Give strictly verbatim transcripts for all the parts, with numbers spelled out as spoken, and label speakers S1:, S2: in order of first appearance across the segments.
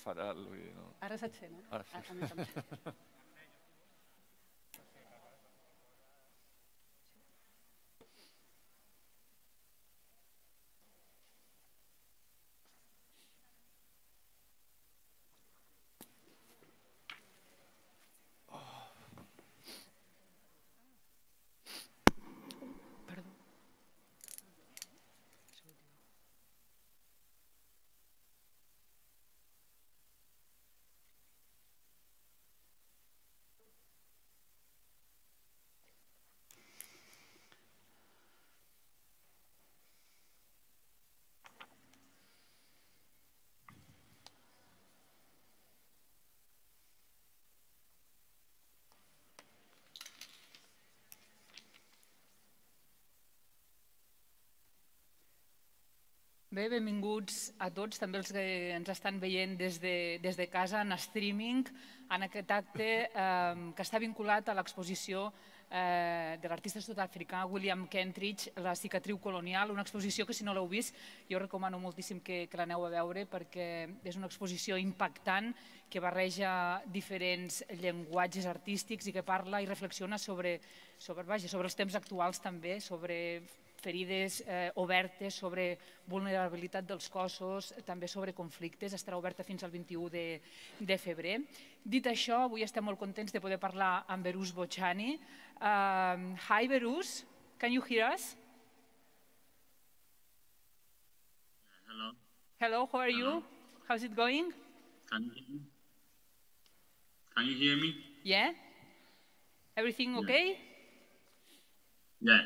S1: fatal.
S2: Ara saps fer, no?
S1: Ara sí.
S2: Bé, benvinguts a tots, també els que ens estan veient des de, des de casa en streaming, en aquest acte eh, que està vinculat a l'exposició eh, de l'artista sud-africà William Kentridge, La cicatriu colonial, una exposició que si no l'heu vist jo recomano moltíssim que, que l'aneu a veure perquè és una exposició impactant que barreja diferents llenguatges artístics i que parla i reflexiona sobre, sobre, vaja, sobre els temps actuals també, sobre ferides eh, obertes, sobre vulnerabilitat dels cossos, també sobre conflictes. Estarà oberta fins al vint-i-u de, de febrer. Dit això, avui estem molt contents de poder parlar amb Berus Bochani. Um, hi, Berus. Can you hear us?
S3: Hello.
S2: Hello, how are
S3: Hello.
S2: you? How's it going?
S3: Can you hear me? Can you hear me?
S2: Yeah? Everything okay?
S3: Yeah.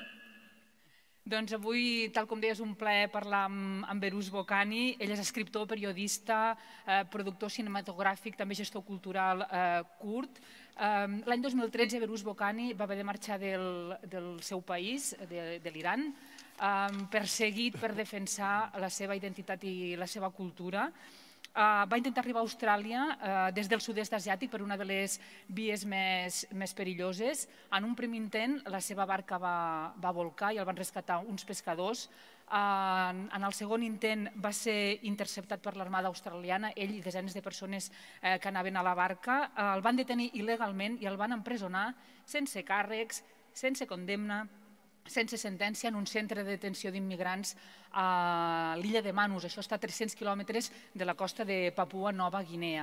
S2: Doncs avui, tal com deies, un plaer parlar amb, amb Berus Bochani. Ell és escriptor, periodista, eh, productor cinematogràfic, també gestor cultural eh, curt. Eh, L'any dos mil tretze, Berus Bochani va haver de marxar del, del seu país, de, de l'Iran, eh, perseguit per defensar la seva identitat i la seva cultura. Uh, va intentar arribar a Austràlia uh, des del sud-est asiàtic per una de les vies més, més perilloses. En un primer intent, la seva barca va, va volcar i el van rescatar uns pescadors. Uh, en el segon intent va ser interceptat per l'armada australiana, ell i desenes de persones uh, que anaven a la barca. Uh, el van detenir il·legalment i el van empresonar sense càrrecs, sense condemna, sense sentència, en un centre de detenció d'immigrants a l'illa de Manus. Això està a tres-cents quilòmetres de la costa de Papua Nova Guinea.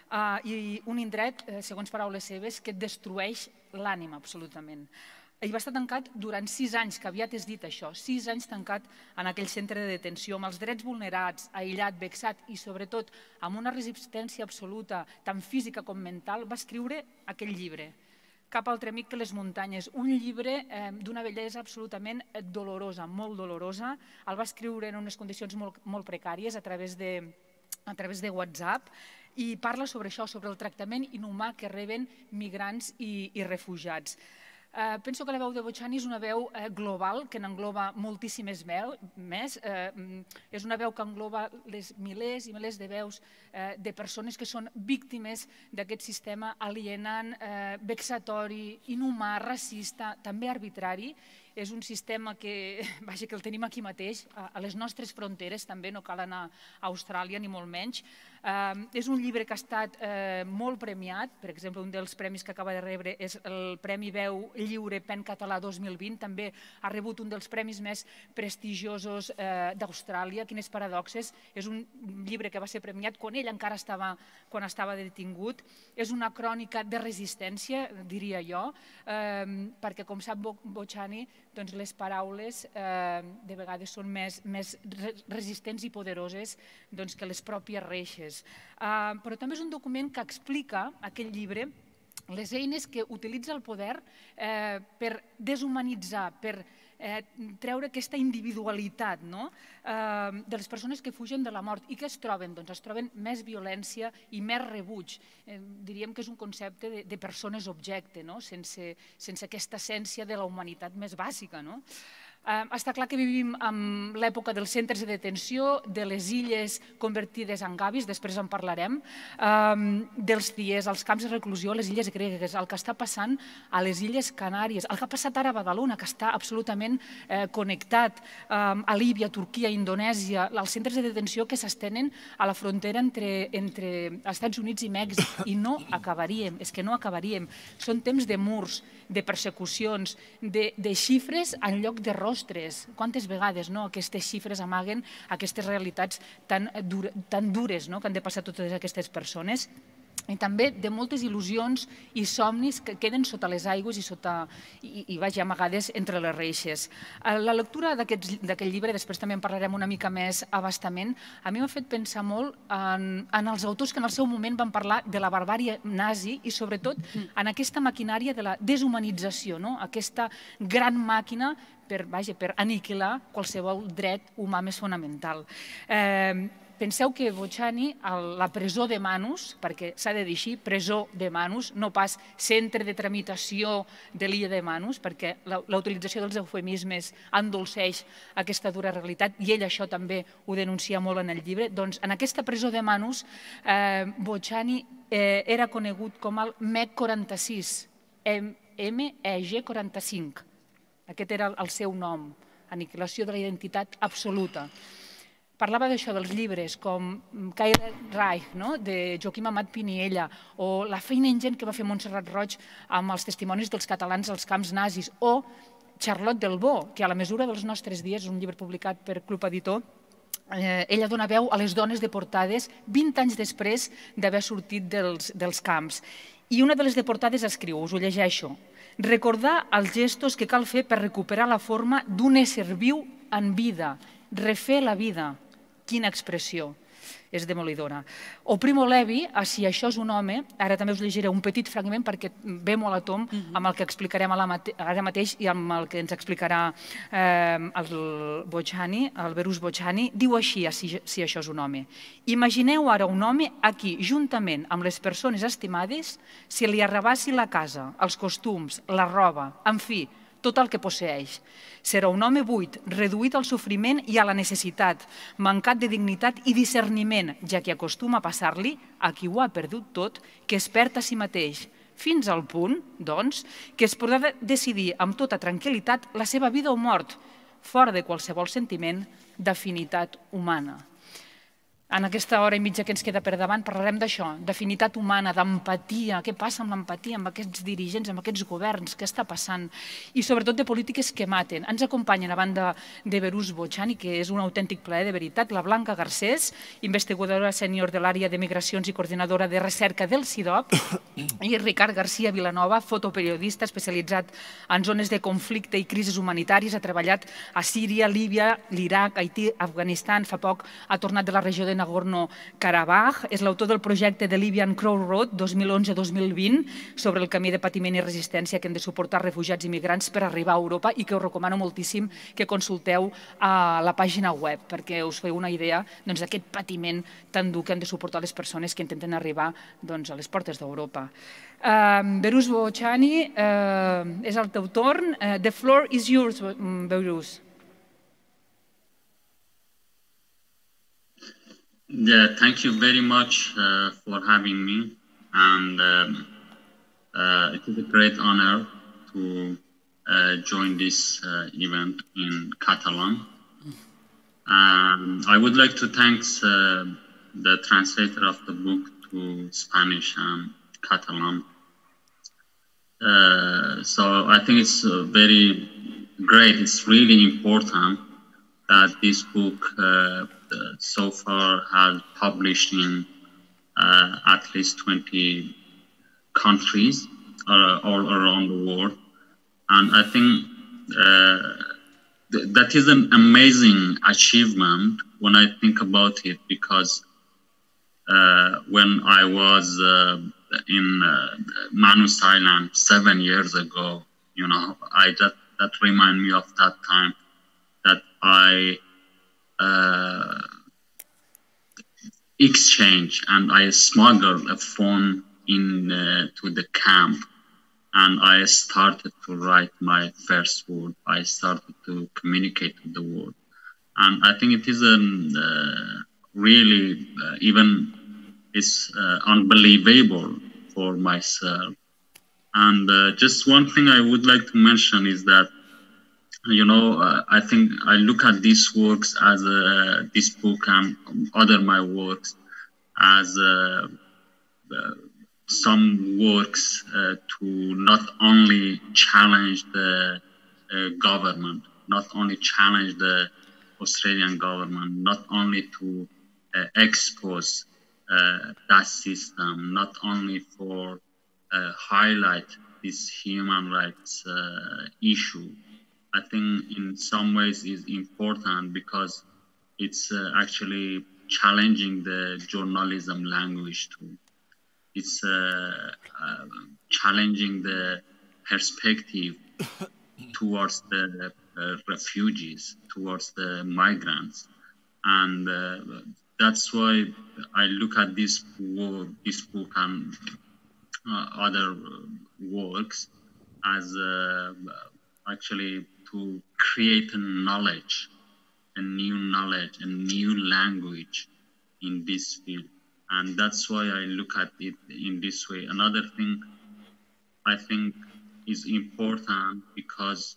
S2: I un indret, segons paraules seves, que et destrueix l'ànima absolutament. Ell va estar tancat durant sis anys, que aviat és dit això, sis anys tancat en aquell centre de detenció, amb els drets vulnerats, aïllat, vexat i sobretot amb una resistència absoluta, tant física com mental, va escriure aquell llibre, Cap altre amic que les muntanyes, un llibre eh, d'una bellesa absolutament dolorosa, molt dolorosa. El va escriure en unes condicions molt, molt precàries a través de, a través de WhatsApp i parla sobre això, sobre el tractament inhumà que reben migrants i, i refugiats. Eh, penso que la veu de Bochani és una veu eh, global, que n'engloba moltíssimes veu, més. Eh, és una veu que engloba les milers i milers de veus eh, de persones que són víctimes d'aquest sistema alienant, eh, vexatori, inhumà, racista, també arbitrari. És un sistema que, vaja, que el tenim aquí mateix, a les nostres fronteres, també no cal anar a Austràlia ni molt menys. Eh, és un llibre que ha estat eh, molt premiat, per exemple, un dels premis que acaba de rebre és el Premi Veu Lliure Pen Català dos mil vint, també ha rebut un dels premis més prestigiosos eh, d'Austràlia, Quines paradoxes. És un llibre que va ser premiat quan ell encara estava, quan estava detingut. És una crònica de resistència, diria jo, eh, perquè, com sap Bochani, doncs les paraules eh, de vegades són més, més resistents i poderoses doncs, que les pròpies reixes. Eh, però també és un document que explica, aquest llibre, les eines que utilitza el poder eh, per deshumanitzar, per eh, treure aquesta individualitat, no? eh, de les persones que fugen de la mort. I què es troben? Doncs es troben més violència i més rebuig. Eh, diríem que és un concepte de, de persones objecte, no? sense, sense aquesta essència de la humanitat més bàsica. No? Està clar que vivim en l'època dels centres de detenció, de les illes convertides en gavis, després en parlarem, dels C I Es, els camps de reclusió, les illes gregues, el que està passant a les illes Canàries, el que ha passat ara a Badalona, que està absolutament connectat, a Líbia, Turquia, Indonèsia, els centres de detenció que s'estenen a la frontera entre Estats Units i Mèxic, i no acabaríem, és que no acabaríem. Són temps de murs, de persecucions, de xifres en lloc de rostres. Quantes vegades aquestes xifres amaguen aquestes realitats tan dures que han de passar totes aquestes persones? I també de moltes il·lusions i somnis que queden sota les aigües i amagades entre les reixes. La lectura d'aquest llibre, després també en parlarem una mica més abastament, a mi m'ha fet pensar molt en els autors que en el seu moment van parlar de la barbàrie nazi i sobretot en aquesta maquinària de la deshumanització, aquesta gran màquina per aniquilar qualsevol dret humà més fonamental. Penseu que Bocciani, la presó de Manus, perquè s'ha de dir així, presó de Manus, no pas centre de tramitació de l'illa de Manus, perquè la utilització dels eufemismes endolceix aquesta dura realitat i ell això també ho denuncia molt en el llibre, doncs en aquesta presó de Manus Bocciani era conegut com el M E G quaranta-sis, M E G quaranta-cinc. Aquest era el seu nom, aniquilació de la identitat absoluta. Parlava d'això, dels llibres, com Caire Reich, de Joaquim Amat Piniella, o la feina ingent que va fer Montserrat Roig amb els testimonis dels catalans als camps nazis, o Charlotte Delvaux, que a la mesura dels nostres dies, un llibre publicat per Club Editor, ella dona veu a les dones deportades vint anys després d'haver sortit dels camps. I una de les deportades escriu, us ho llegeixo, recordar els gestos que cal fer per recuperar la forma d'un ésser viu en vida, refer la vida. Quina expressió, és demolidora. O Primo Levi, si això és un home, ara també us llegiré un petit fragment perquè ve molt a tom amb el que explicarem ara mateix i amb el que ens explicarà el Bocciani, el Berus Bocciani, diu així, si això és un home. Imagineu ara un home a qui, juntament amb les persones estimades, se li arrabassi la casa, els costums, la roba, en fi, tot el que posseeix. Serà un home buit, reduït al sofriment i a la necessitat, mancat de dignitat i discerniment, ja que acostuma a passar-li, a qui ho ha perdut tot, que es perd a si mateix, fins al punt, doncs, que es podrà decidir amb tota tranquil·litat la seva vida o mort, fora de qualsevol sentiment d'afinitat humana. En aquesta hora i mitja que ens queda per davant parlarem d'això, d'afinitat humana, d'empatia, què passa amb l'empatia, amb aquests dirigents, amb aquests governs, què està passant, i sobretot de polítiques que maten. Ens acompanyen a banda de Berus Bocciani, que és un autèntic plaer de veritat, la Blanca Garcés, investigadora sènior de l'àrea de migracions i coordinadora de recerca del CIDOB, i Ricard García Vilanova, fotoperiodista especialitzat en zones de conflicte i crisis humanitàries, ha treballat a Síria, Líbia, l'Iraq, Haití, Afganistan, fa poc ha tornat de la regió de Nagorno-Karabakh, és l'autor del projecte de Libyan Crossroad dos mil onze dos mil vint sobre el camí de patiment i resistència que han de suportar refugiats i migrants per arribar a Europa i que us recomano moltíssim que consulteu a la pàgina web perquè us feu una idea d'aquest patiment tan dur que han de suportar les persones que intenten arribar a les portes d'Europa. Berus Bocciani, és el teu torn. The floor is yours, Berus.
S3: Yeah, thank you very much uh, for having me, and um, uh, it is a great honor to uh, join this uh, event in Catalan. Um, I would like to thank uh, the translator of the book to Spanish and Catalan. Uh, so I think it's uh, very great, it's really important that this book uh, so far has published in uh, at least twenty countries uh, all around the world. And I think uh, th that is an amazing achievement when I think about it, because uh, when I was uh, in uh, Manus Island seven years ago, you know, I that, that remind me of that time that I Uh, exchange and I smuggled a phone in uh, to the camp, and I started to write my first word. I started to communicate with the world. And I think it is a uh, really, uh, even it's uh, unbelievable for myself. And uh, just one thing I would like to mention is that, you know, uh, I think I look at these works as uh, this book and other my works as uh, uh, some works uh, to not only challenge the uh, government, not only challenge the Australian government, not only to uh, expose uh, that system, not only for uh, highlight this human rights uh, issue. I think in some ways is important because it's uh, actually challenging the journalism language too. It's uh, uh, challenging the perspective towards the uh, refugees, towards the migrants. And uh, that's why I look at this work, this book and uh, other works as uh, actually to create a knowledge, a new knowledge, a new language in this field. And that's why I look at it in this way. Another thing I think is important because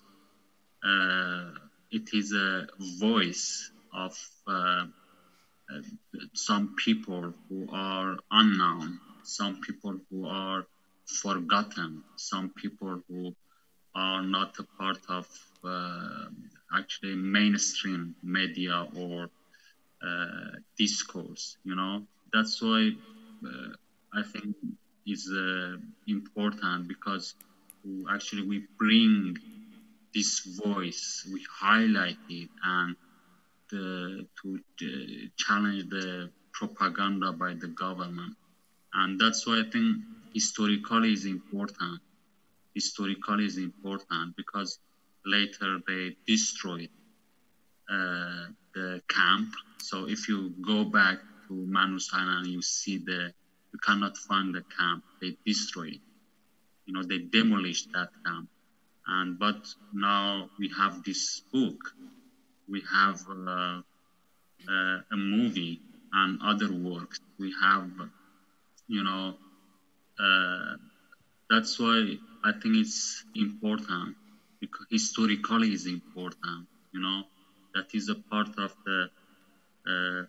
S3: uh, it is a voice of uh, uh, some people who are unknown, some people who are forgotten, some people who are not a part of uh, actually mainstream media or uh, discourse, you know. That's why uh, I think is uh, important because actually we bring this voice, we highlight it, and the, to uh, challenge the propaganda by the government. And that's why I think historically is important. Historically is important because later they destroyed uh, the camp. So if you go back to Manus Island, you see the, you cannot find the camp. They destroyed it. You know, they demolished that camp. And but now we have this book. We have uh, uh, a movie and other works. We have, you know, uh, that's why I think it's important because historically is important, you know, that is a part of the uh,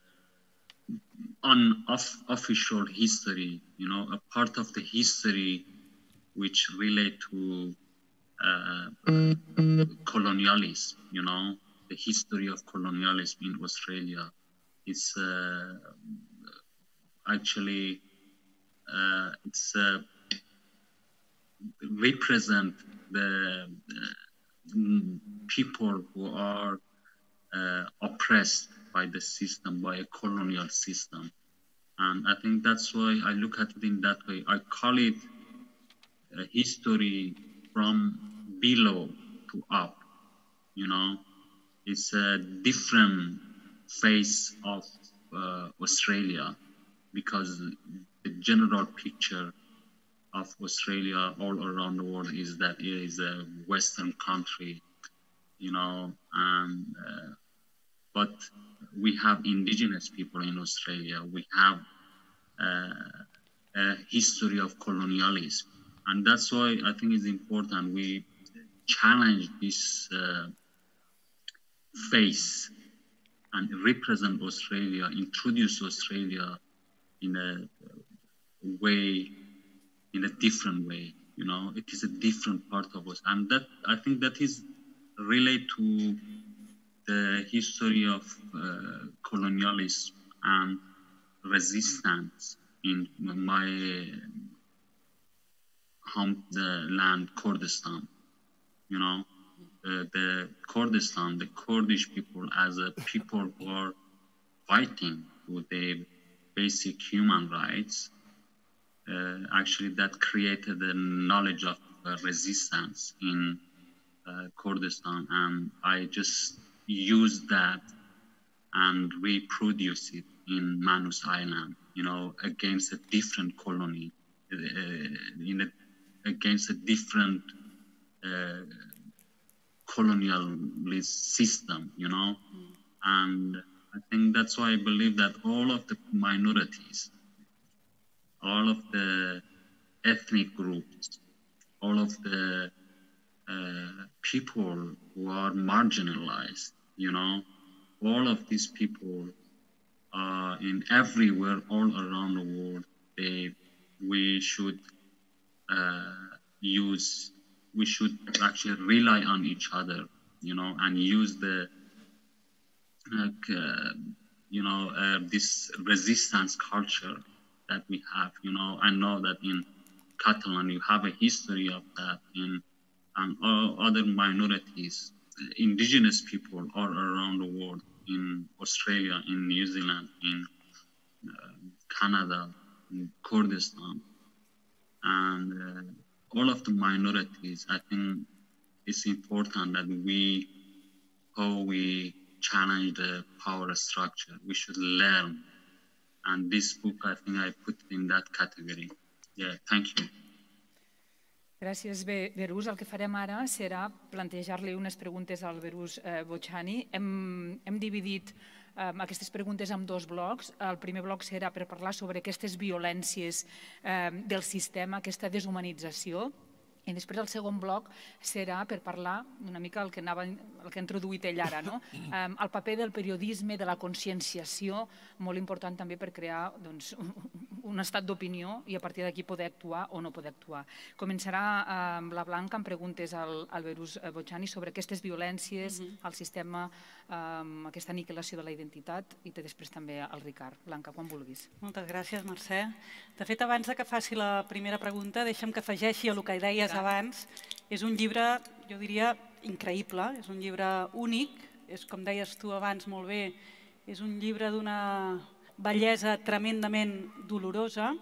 S3: unofficial history, you know, a part of the history which relate to uh, colonialism, you know, the history of colonialism in Australia. It's uh, actually, uh, it's uh, represent the uh, people who are uh, oppressed by the system, by a colonial system. And I think that's why I look at it in that way. I call it a history from below to up, you know. It's a different face of uh, Australia because the general picture of Australia all around the world is that it is a Western country, you know, and uh, but we have indigenous people in Australia. We have uh, a history of colonialism, and that's why I think it's important we challenge this uh, face and represent Australia, introduce Australia in a way, in a different way. You know, it is a different part of us, and that I think that is related to the history of uh, colonialism and resistance in my home the land Kurdistan. You know, uh, the Kurdistan, the Kurdish people as a people who are fighting for their basic human rights. Uh, actually, that created a knowledge of uh, resistance in uh, Kurdistan, and I just use that and reproduce it in Manus Island, you know, against a different colony, uh, in a against a different uh, colonialist system, you know. Mm. And I think that's why I believe that all of the minorities, all of the ethnic groups, all of the uh, people who are marginalized, you know, all of these people uh, in everywhere, all around the world, they, we should uh, use, we should actually rely on each other, you know, and use the, like, uh, you know, uh, this resistance culture that we have, you know. I know that in Catalan you have a history of that, in and all other minorities, indigenous people all around the world, in Australia, in New Zealand, in uh, Canada, in Kurdistan, and uh, all of the minorities. I think it's important that we, how we challenge the power structure, we should learn. And this book, I think I put in that category. Yeah, thank you.
S2: Gràcies, Berus. El que farem ara serà plantejar-li unes preguntes al Berus Bocciani. Hem, hem dividit um, aquestes preguntes en dos blocs. El primer bloc serà per parlar sobre aquestes violències um, del sistema, aquesta deshumanització. I després el segon bloc serà per parlar una mica el que, anava, el que ha introduït ell ara, no? um, el paper del periodisme, de la conscienciació, molt important també per crear doncs, un estat d'opinió i a partir d'aquí poder actuar o no poder actuar. Començarà amb la Blanca amb preguntes al, al Berus Bocciani sobre aquestes violències, uh-huh. al sistema, um, aquesta aniquilació de la identitat, i després també al Ricard. Blanca, quan vulguis.
S1: Moltes gràcies, Mercè. De fet, abans que faci la primera pregunta, deixa'm que afegeixi a el que deies abans. És un llibre, jo diria, increïble, és un llibre únic, és, com deies tu abans molt bé, és un llibre d'una bellesa tremendament dolorosa,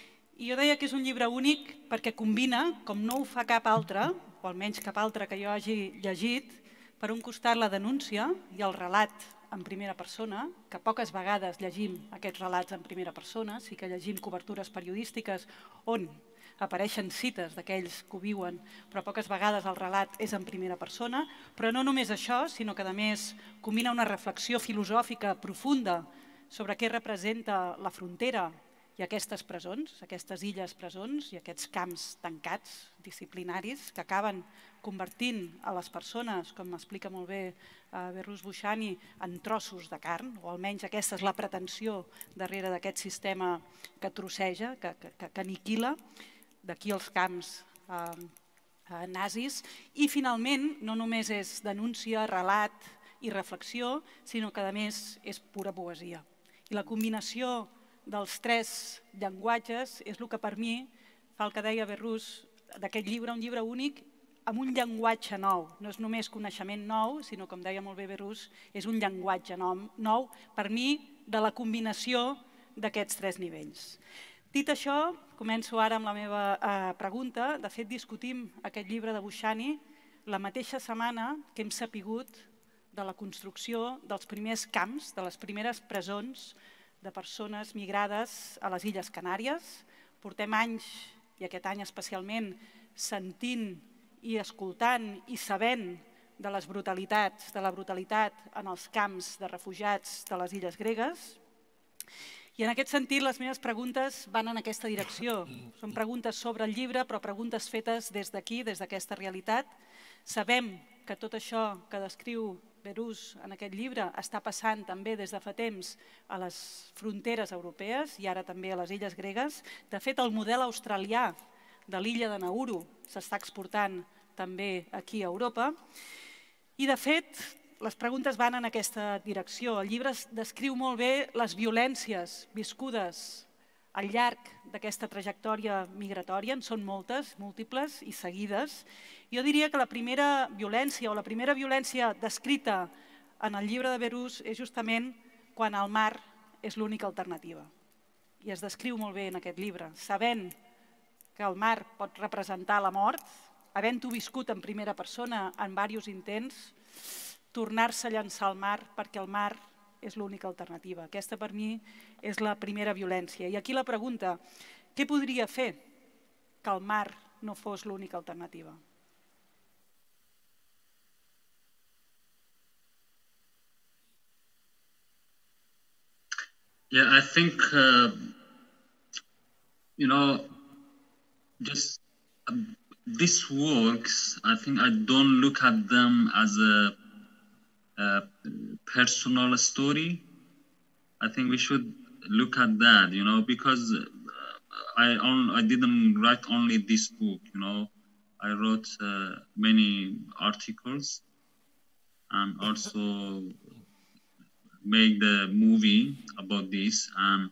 S1: i jo deia que és un llibre únic perquè combina, com no ho fa cap altre, o almenys cap altre que jo hagi llegit, per un costat la denúncia i el relat en primera persona, que poques vegades llegim aquests relats en primera persona, sí que llegim cobertures periodístiques on apareixen cites d'aquells que ho viuen, però poques vegades el relat és en primera persona, però no només això, sinó que a més combina una reflexió filosòfica profunda sobre què representa la frontera i aquestes presons, aquestes illes presons i aquests camps tancats, disciplinaris, que acaben convertint a les persones, com m'explica molt bé Berus Bocciani, en trossos de carn, o almenys aquesta és la pretensió darrere d'aquest sistema que trosseja, que, que, que aniquila, d'aquí els camps eh, nazis. I finalment no només és denúncia, relat i reflexió, sinó que a més és pura poesia. I la combinació dels tres llenguatges és el que per mi fa el que deia Berus d'aquest llibre, un llibre únic amb un llenguatge nou. No és només coneixement nou, sinó, com deia molt bé Berus, és un llenguatge nou, per mi, de la combinació d'aquests tres nivells. Dit això, començo ara amb la meva eh, pregunta. De fet, discutim aquest llibre de Bocciani la mateixa setmana que hem sapigut de la construcció dels primers camps, de les primeres presons de persones migrades a les Illes Canàries. Portem anys, i aquest any especialment, sentint i escoltant i sabent de les brutalitats, de la brutalitat en els camps de refugiats de les illes gregues. I en aquest sentit les meves preguntes van en aquesta direcció. Són preguntes sobre el llibre, però preguntes fetes des d'aquí, des d'aquesta realitat. Sabem que tot això que descriu Berus en aquest llibre està passant també des de fa temps a les fronteres europees i ara també a les illes gregues. De fet, el model australià de l'illa de Nauru s'està exportant també aquí a Europa. I de fet, les preguntes van en aquesta direcció. El llibre descriu molt bé les violències viscudes al llarg d'aquesta trajectòria migratòria, en són moltes, múltiples i seguides. Jo diria que la primera violència o la primera violència descrita en el llibre de Berus és justament quan el mar és l'única alternativa. I es descriu molt bé en aquest llibre, sabent que el mar pot representar la mort, havent-ho viscut en primera persona en diversos intents, tornar-se a llançar al mar perquè el mar és l'única alternativa. Aquesta per mi és la primera violència. I aquí la pregunta, què podria fer que el mar no fos l'única alternativa.
S3: Yeah, I think, uh, you know, just um, these works, I think I don't look at them as a, a personal story. I think we should look at that, you know, because I on, I didn't write only this book, you know. I wrote uh, many articles and also made the movie about this and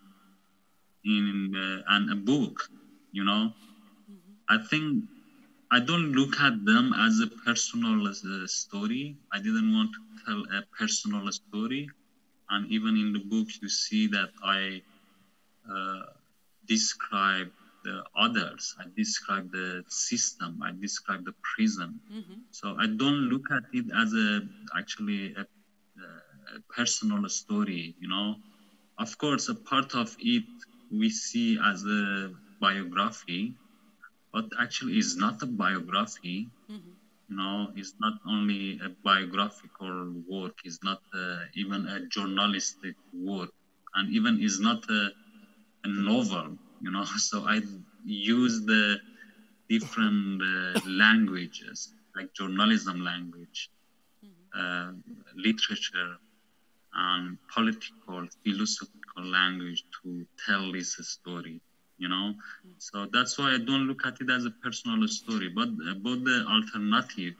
S3: in uh, and a book, you know. Mm-hmm. I think I don't look at them as a personal uh, story. I didn't want to tell a personal story, and even in the book you see that I uh, describe the others. I describe the system. I describe the prison. Mm-hmm. So I don't look at it as a actually a, a personal story. You know, of course, a part of it we see as a biography, but actually it's not a biography. Mm-hmm. You know, it's not only a biographical work. It's not uh, even a journalistic work, and even it's not a, a novel. You know, so I use the different uh, languages, like journalism language, mm-hmm. uh, literature, and political, philosophical language to tell this story. You know, mm-hmm. So that's why I don't look at it as a personal story. But about the alternative,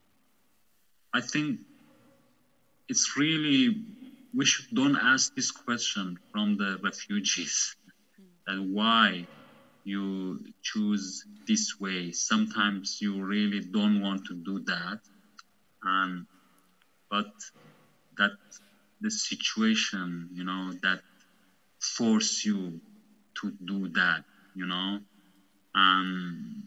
S3: I think it's really, we should don't ask this question from the refugees, that why you choose this way. Sometimes you really don't want to do that, and but that the situation, you know, that force you to do that, you know. And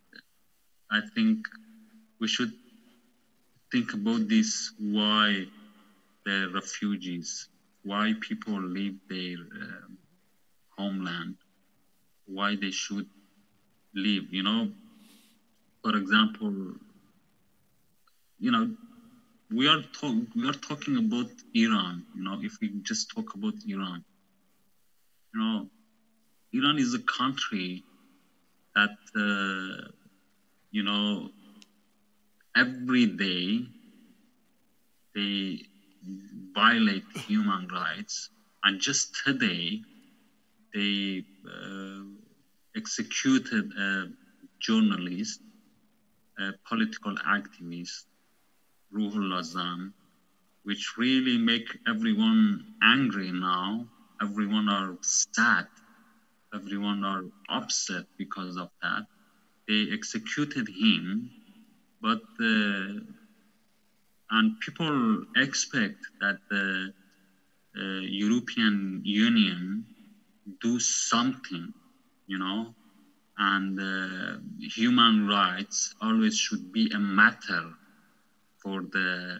S3: I think we should think about this, why the refugees, why people leave their uh, homeland, why they should leave, you know. For example, you know, we are talk we are talking about Iran, you know. If we just talk about Iran, you know, Iran is a country that uh, you know, every day they violate human rights, and just today they uh, executed a journalist, a political activist, Ruhollah Zan, which really make everyone angry now. Everyone are sad. Everyone are upset because of that. They executed him, but uh, and people expect that the uh, European Union do something, you know, and uh, human rights always should be a matter for the,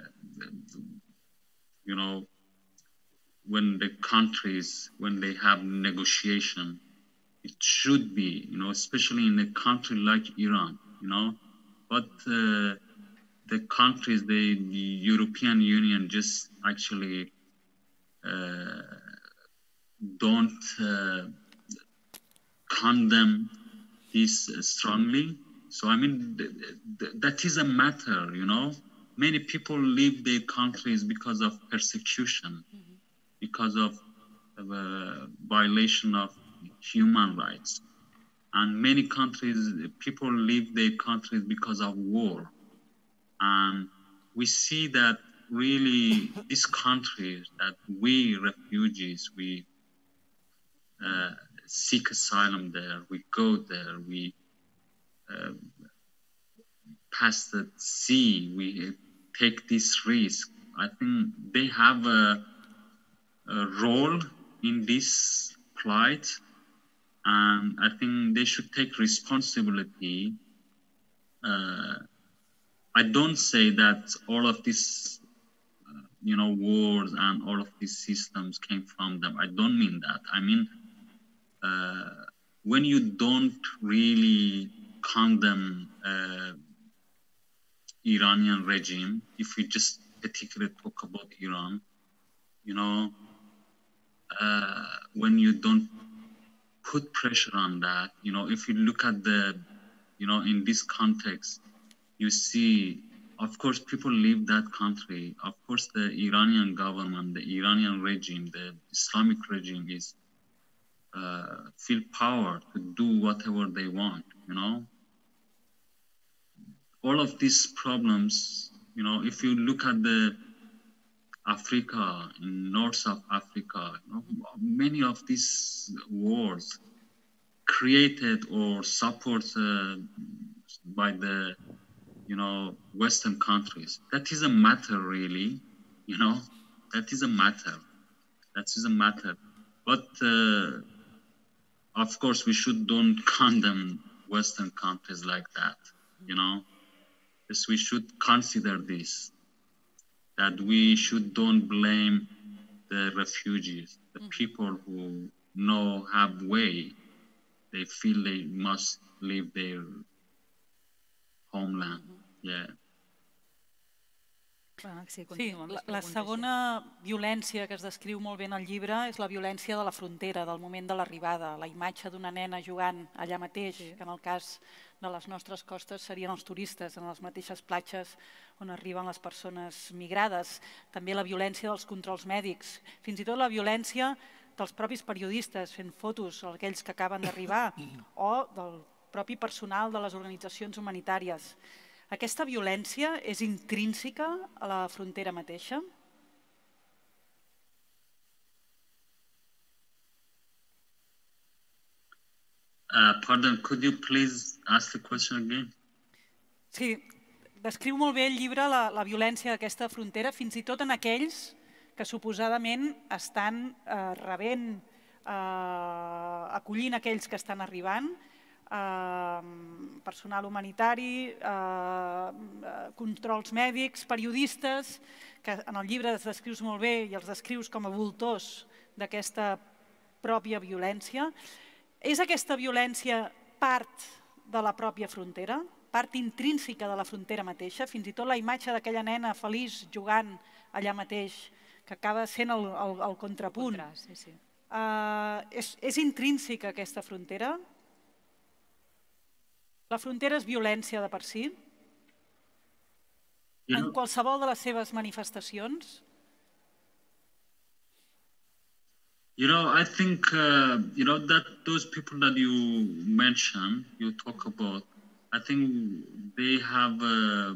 S3: you know, when the countries, when they have negotiation, it should be, you know, especially in a country like Iran, you know, but uh, the countries, the, the European Union just actually uh, don't uh, condemn this strongly. So, I mean, th th that is a matter, you know. Many people leave their countries because of persecution, mm-hmm. because of uh, violation of human rights. And many countries, people leave their countries because of war. And we see that really these countries that we refugees, we uh, seek asylum there, we go there, we uh, pass the sea, we take this risk. I think they have a, a role in this plight, and I think they should take responsibility. Uh, I don't say that all of these, uh, you know, wars and all of these systems came from them. I don't mean that. I mean, uh, when you don't really condemn uh, Iranian regime. If we just particularly talk about Iran, you know, uh, when you don't put pressure on that, you know, if you look at the, you know, in this context, you see, of course, people leave that country. Of course, the Iranian government, the Iranian regime, the Islamic regime is uh, feel power to do whatever they want, you know. All of these problems, you know, if you look at the Africa, in north of Africa, you know, many of these wars created or supported by the, you know, Western countries. That is a matter, really, you know, that is a matter. That is a matter. But, uh, of course, we should don't condemn Western countries like that, you know. Yes, we should consider this, that we should don't blame the refugees, the mm. people who know, have way, they feel they must leave their homeland. Mm-hmm. Yeah.
S1: Sí, la, la segona violència que es descriu molt bé en el llibre és la violència de la frontera, del moment de l'arribada, la imatge d'una nena jugant allà mateix, sí. Que en el cas de les nostres costes serien els turistes, en les mateixes platges on arriben les persones migrades. També la violència dels controls mèdics, fins i tot la violència dels propis periodistes fent fotos, aquells que acaben d'arribar, o del propi personal de les organitzacions humanitàries. Aquesta violència és intrínseca a la frontera mateixa?
S3: Uh, pardon, could you please ask the question again?
S1: Sí, descriu molt bé el llibre la, la violència d'aquesta frontera, fins i tot en aquells que suposadament estan eh, rebent, eh, acollint aquells que estan arribant, Uh, personal humanitari, uh, controls mèdics, periodistes, que en el llibre es descrius molt bé i els descrius com a voltors d'aquesta pròpia violència. És aquesta violència part de la pròpia frontera, part intrínseca de la frontera mateixa, fins i tot la imatge d'aquella nena feliç jugant allà mateix, que acaba sent el, el, el contrapunt.
S2: Sí, sí.
S1: Uh, és, és intrínseca aquesta frontera? La frontera és violència de per si? You know, en qualsevol de les seves manifestacions?
S3: You know, I think, uh, you know, that those people that you mentioned, you talk about, I think they have a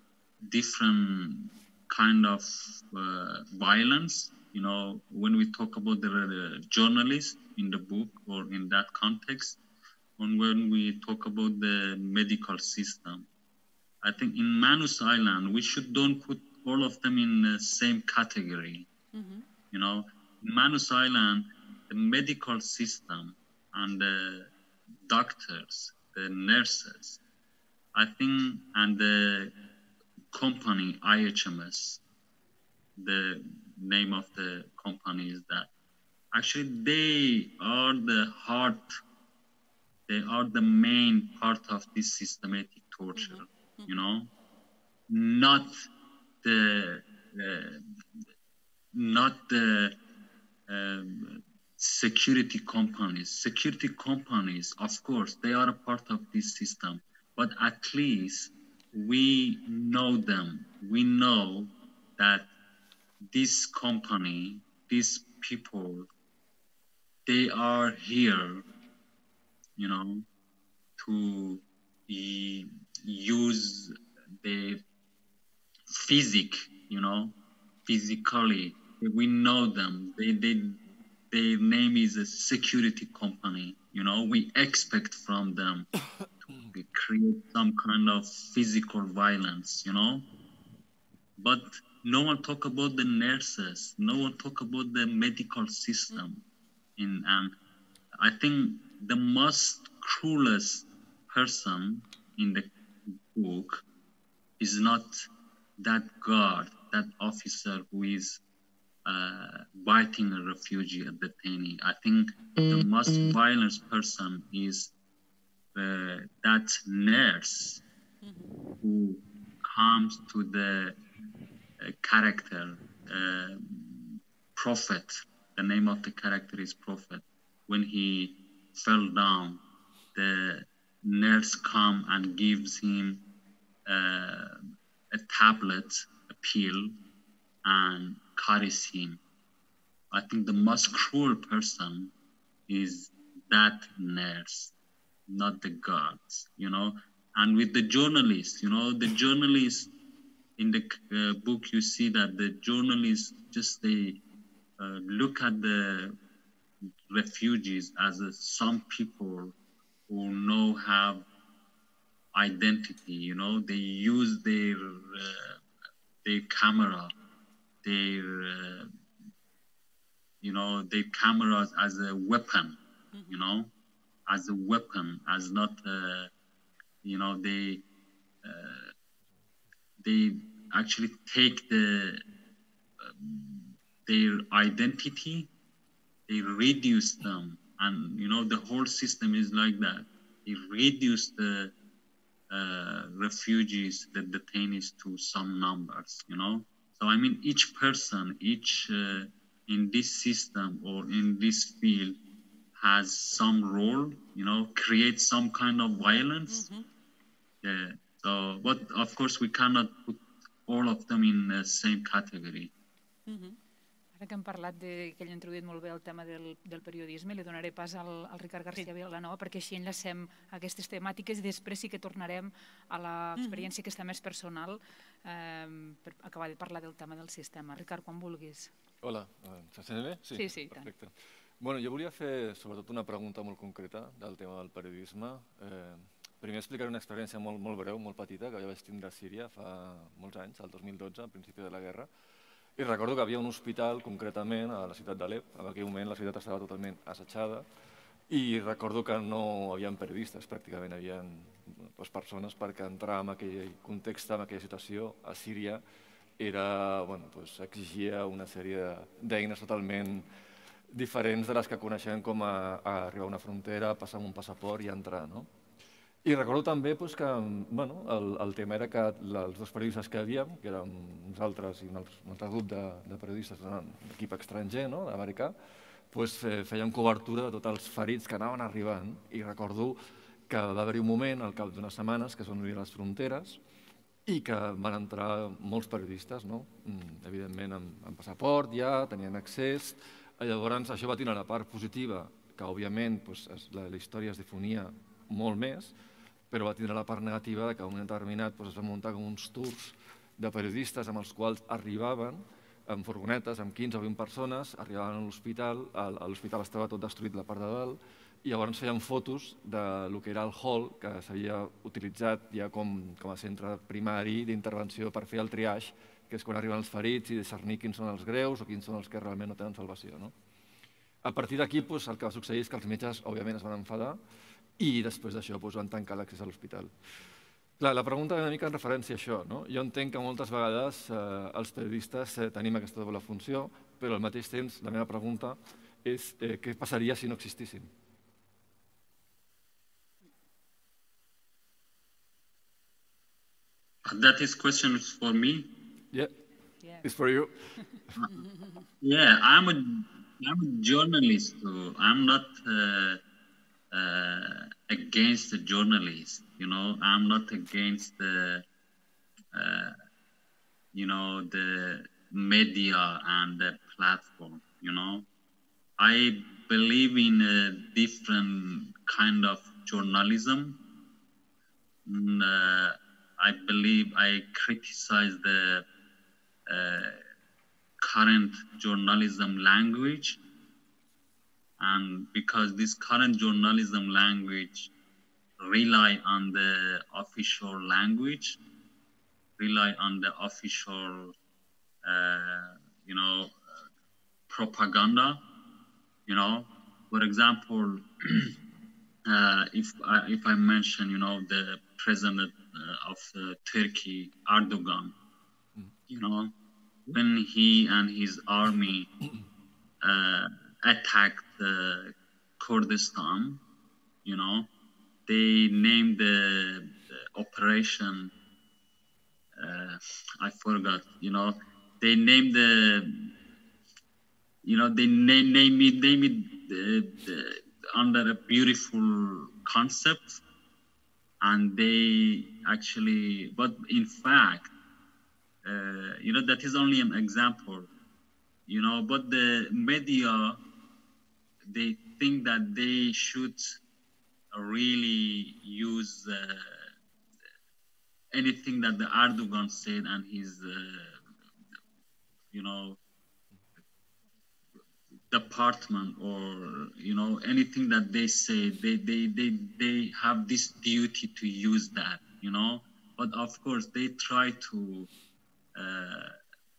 S3: different kind of uh, violence. You know, when we talk about the uh, journalists in the book or in that context, and when we talk about the medical system, I think in Manus Island, we should don't put all of them in the same category. Mm-hmm. You know, in Manus Island, the medical system and the doctors, the nurses, I think, and the company, I H M S, the name of the company is that, actually they are the heart. They are the main part of this systematic torture, mm-hmm. you know, not the uh, not the um, security companies. Security companies, of course, they are a part of this system, but at least we know them. We know that this company, these people, they are here, you know, to e use the physic, you know, physically. We know them. They, they, their name is a security company. You know, we expect from them to create some kind of physical violence, you know. But no one talk about the nurses. No one talk about the medical system. In, and I think the most cruelest person in the book is not that guard, that officer who is uh, biting a refugee, a detainee. I think the most violent person is uh, that nurse mm-hmm. who comes to the uh, character, uh, Prophet. The name of the character is Prophet. When he fell down, the nurse come and gives him uh, a tablet, a pill, and carries him. I think the most cruel person is that nurse, not the guards, you know. And with the journalists, you know, the journalists in the uh, book, you see that the journalists just they uh, look at the refugees as uh, some people who know have identity, you know. They use their uh, their camera, their uh, you know, their cameras as a weapon, mm-hmm. you know, as a weapon, as not, uh, you know, they uh, they actually take the uh, their identity, they reduce them, and you know, the whole system is like that. They reduce the uh, refugees, the detainees, to some numbers, you know. So I mean, each person, each uh, in this system or in this field has some role, you know, create some kind of violence. Mm-hmm. Yeah. So, but of course, we cannot put all of them in the same category.
S2: Mm-hmm. Ara que hem parlat de, que ell ha introduït molt bé el tema del, del periodisme, li donaré pas al, al Ricard García Vilanova perquè així enllacem aquestes temàtiques i després sí que tornarem a l'experiència mm-hmm. aquesta més personal eh, per acabar de parlar del tema del sistema. Ricard, quan vulguis.
S4: Hola, se sent bé?
S2: Sí, sí, sí.
S4: Perfecte. Bueno, jo volia fer sobretot una pregunta molt concreta del tema del periodisme. Eh, primer explicaré una experiència molt, molt breu, molt petita, que jo vaig tindre a Síria fa molts anys, el dos mil dotze, al principi de la guerra. I recordo que hi havia un hospital, concretament, a la ciutat d'Alep. En aquell moment la ciutat estava totalment assetjada i recordo que no hi havia periodistes, pràcticament hi havia pues, persones perquè entrar en aquell context, en aquella situació, a Síria, era, bueno, pues, exigia una sèrie d'eines totalment diferents de les que coneixem com a, a arribar a una frontera, passar amb un passaport i entrar, no? I recordo també pues, que bueno, el, el tema era que els dos periodistes que havíem, que érem nosaltres i un altre, un altre grup de, de periodistes d'equip estranger, no, americà, pues, eh, feien cobertura de tots els ferits que anaven arribant. I recordo que va haver-hi un moment, al cap d'unes setmanes, que es van obrir les fronteres i que van entrar molts periodistes, no? Evidentment amb, amb passaport ja, tenien accés. Llavors això va tenir la part positiva, que òbviament pues, la, la història es difonia molt més, però va tindre la part negativa que a un moment determinat pues, es van muntar com uns tours de periodistes amb els quals arribaven amb furgonetes, amb quinze o vint persones, arribaven a l'hospital, l'hospital estava tot destruït la part de dalt, i llavors feien fotos del que era el hall, que s'havia utilitzat ja com, com a centre primari d'intervenció per fer el triage, que és quan arriben els ferits i discernir quins són els greus o quins són els que realment no tenen salvació. No? A partir d'aquí pues, el que va succeir és que els metges òbviament es van enfadar i després d'això pues, van tancar l'accés a l'hospital. Clar, la pregunta és una mica en referència a això. No? Jo entenc que moltes vegades eh, els periodistes eh, tenim aquesta doble funció, però al mateix temps la meva pregunta és eh, què passaria si no existissin?
S3: That is question for me?
S4: Yeah, yeah. It's for you.
S3: Yeah, I'm a, I'm a journalist too. I'm not uh, uh, against the journalists. You know, I'm not against the, uh, you know, the media and the platform, you know. I believe in a different kind of journalism. And, uh, I believe I criticize the uh, current journalism language. And because this current journalism language rely on the official language, rely on the official, uh, you know, uh, propaganda, you know. For example, uh, if, I, if I mention, you know, the president uh, of uh, Turkey, Erdogan, mm. you know, when he and his army uh, attacked uh, Kurdistan, you know, they named the, the operation, uh, I forgot, you know, they named the, you know, they name, name it, name it uh, the, under a beautiful concept. And they actually, but in fact, uh, you know, that is only an example, you know, but the media, they think that they should really use uh, anything that the Erdogan said and his, uh, you know, department, or, you know, anything that they say, they, they, they, they have this duty to use that, you know. But of course, they try to, uh,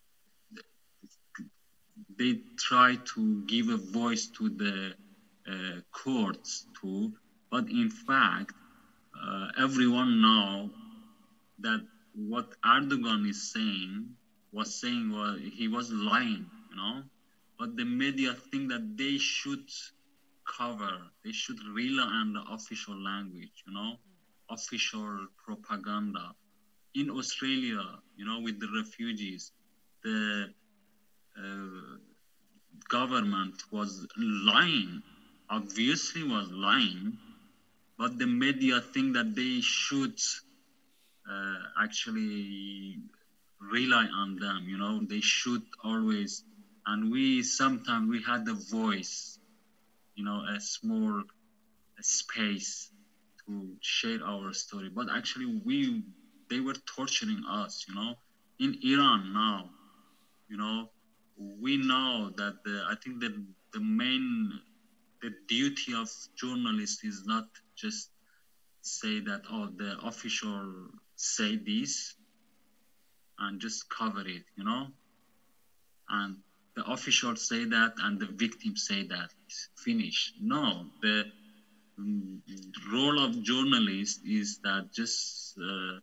S3: they try to give a voice to the uh, courts too. But in fact, uh, everyone know that what Erdogan is saying was saying was he was lying, you know. But the media think that they should cover, they should rely on the official language, you know, official propaganda. In Australia, you know, with the refugees, the uh, government was lying, obviously was lying, but the media think that they should uh, actually rely on them, you know, they should always, and we sometimes we had a voice, you know, a small space to share our story, but actually we, they were torturing us, you know. In Iran now, you know, we know that the, I think that the main, the duty of journalists is not just say that, oh, the official say this and just cover it, you know, and the officials say that and the victims say that, it's finished. No, the um, role of journalists is that just uh,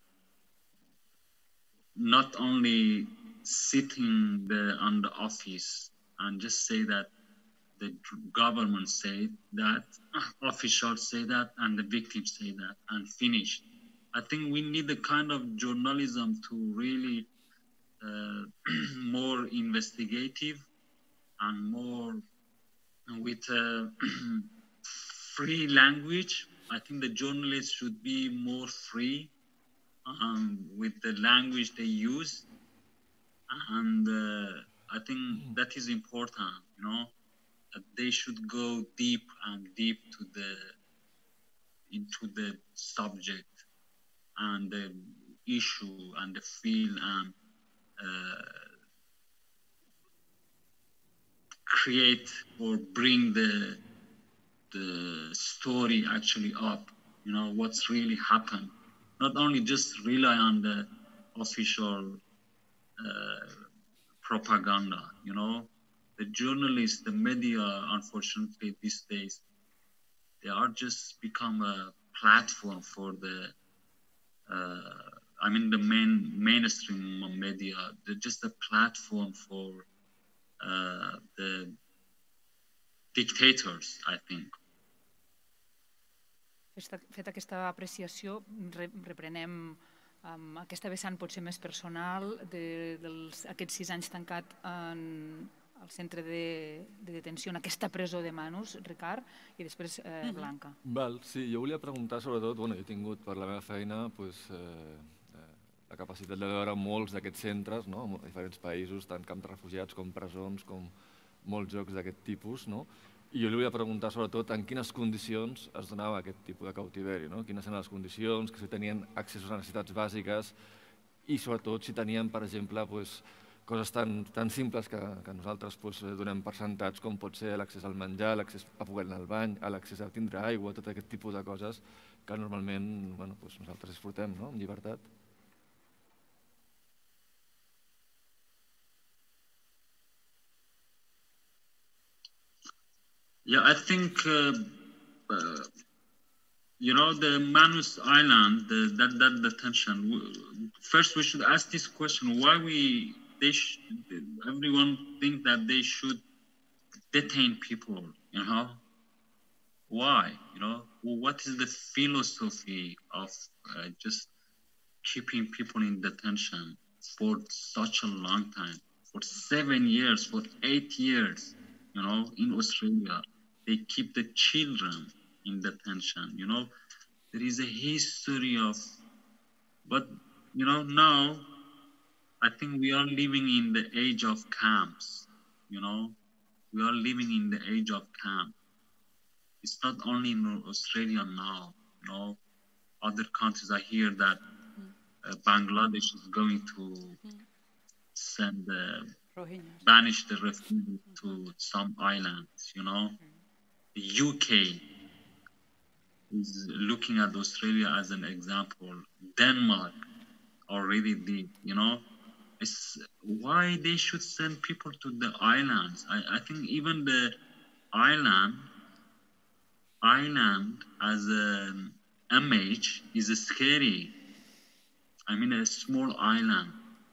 S3: not only sitting there on the office and just say that the government say that, officials say that, and the victims say that, and finish. I think we need a kind of journalism to really uh, more investigative and more with uh, free language. I think the journalists should be more free um, with the language they use, and uh, I think that is important, you know, that they should go deep and deep to the into the subject and the issue and the field, and uh, create or bring the the story actually up, you know, what's really happened. Not only just rely on the official uh, propaganda, you know. The journalists, the media, unfortunately these days, they are just become a platform for the, uh, I mean the main mainstream media. They're just a platform for uh, the dictators, I think.
S2: Feta aquesta apreciació, reprenem um, aquesta vessant potser més personal de, dels, aquests sis anys tancat en, al centre de, de detenció, en aquesta presó de Manus, Ricard, i després eh, Blanca.
S4: Val, sí, jo volia preguntar sobretot, bueno, jo he tingut per la meva feina pues, eh, la capacitat de veure molts d'aquests centres, no? En diferents països, tant camps de refugiats com presons, com molts jocs d'aquest tipus, no? I jo li volia preguntar sobretot en quines condicions es donava aquest tipus de cautiveri, no? Quines eren les condicions, que si tenien accés a necessitats bàsiques i sobretot si tenien, per exemple, pues, coses tan, tan simples que, que nosaltres pues, donem per sentats, com pot ser l'accés al menjar, l'accés a poder anar al bany, l'accés a tindre aigua, tot aquest tipus de coses que normalment bueno, pues, nosaltres disfrutem, no? En llibertat.
S3: Yeah, I think, uh, uh, you know, the Manus Island, the, that, that detention, first we should ask this question, why we, they sh everyone think that they should detain people, you know? why? You know, what is the philosophy of uh, just keeping people in detention for such a long time, for seven years, for eight years, you know, in Australia, they keep the children in detention, you know, there is a history of, but, you know, now, I think we are living in the age of camps, you know, we are living in the age of camp. It's not only in Australia now, you know, other countries, I hear that uh, Bangladesh is going to send, uh, banish the refugees to some islands, you know. The U K is looking at Australia as an example. Denmark already did, you know. It's why they should send people to the islands. I, I think even the island, island as an image is scary. I mean, a small island,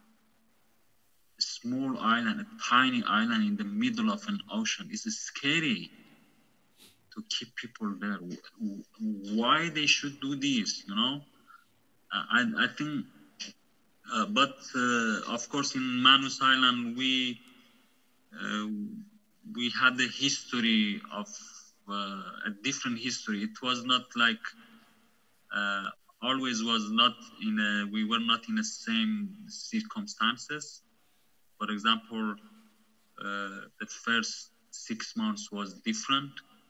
S3: a small island, a tiny island in the middle of an ocean is scary to keep people there. Why they should do this, you know? I, I think, uh, but uh, of course in Manus Island, we, uh, we had a history of, uh, a different history. It was not like, uh, always was not in a, we were not in the same circumstances. For example, uh, the first six months was different.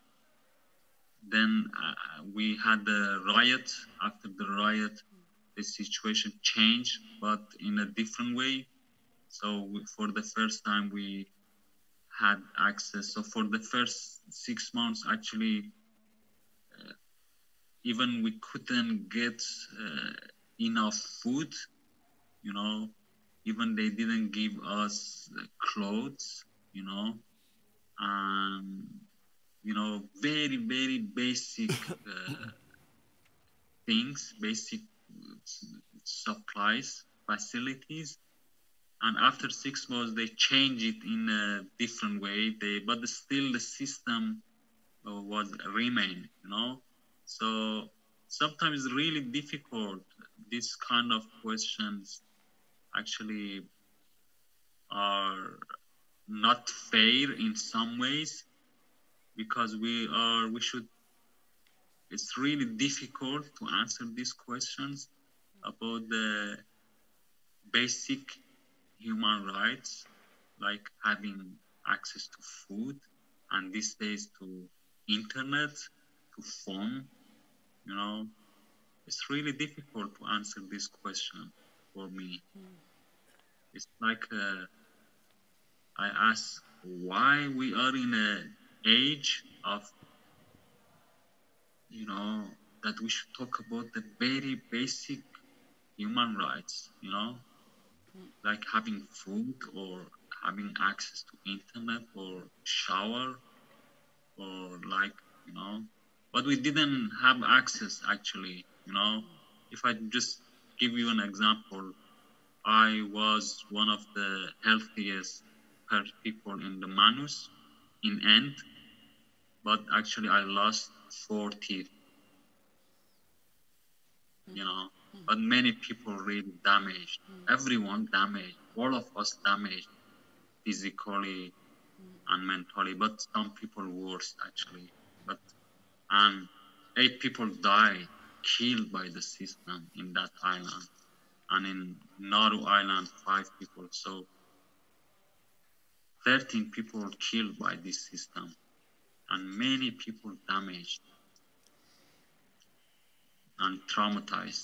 S3: Then uh, we had the riot. After the riot, the situation changed, but in a different way. So we, for the first time, we had access. So for the first six months, actually, uh, even we couldn't get uh, enough food, you know, even they didn't give us uh, clothes, you know, and, you know, very, very basic uh, things, basic supplies, facilities. And after six months, they changed it in a different way. They, but still the system uh, was remain, you know. So sometimes it's really difficult. This kind of questions actually are not fair in some ways, because we are, we should, it's really difficult to answer these questions about the basic human rights, like having access to food, and these days to internet, to phone, you know. It's really difficult to answer this question for me. Mm. It's like uh, I ask why we are in an age of, you know, that we should talk about the very basic human rights, you know, mm. like having food or having access to internet or shower or like, you know, but we didn't have access actually, you know. If I just give you an example, I was one of the healthiest people in the Manus in end, but actually I lost four teeth, you know, mm. but many people really damaged, mm. everyone damaged, all of us damaged physically mm. and mentally, but some people worse actually. But and eight people died, killed by the system in that island, and in Nauru Island, five people. So thirteen people killed by this system, and many people damaged and traumatized.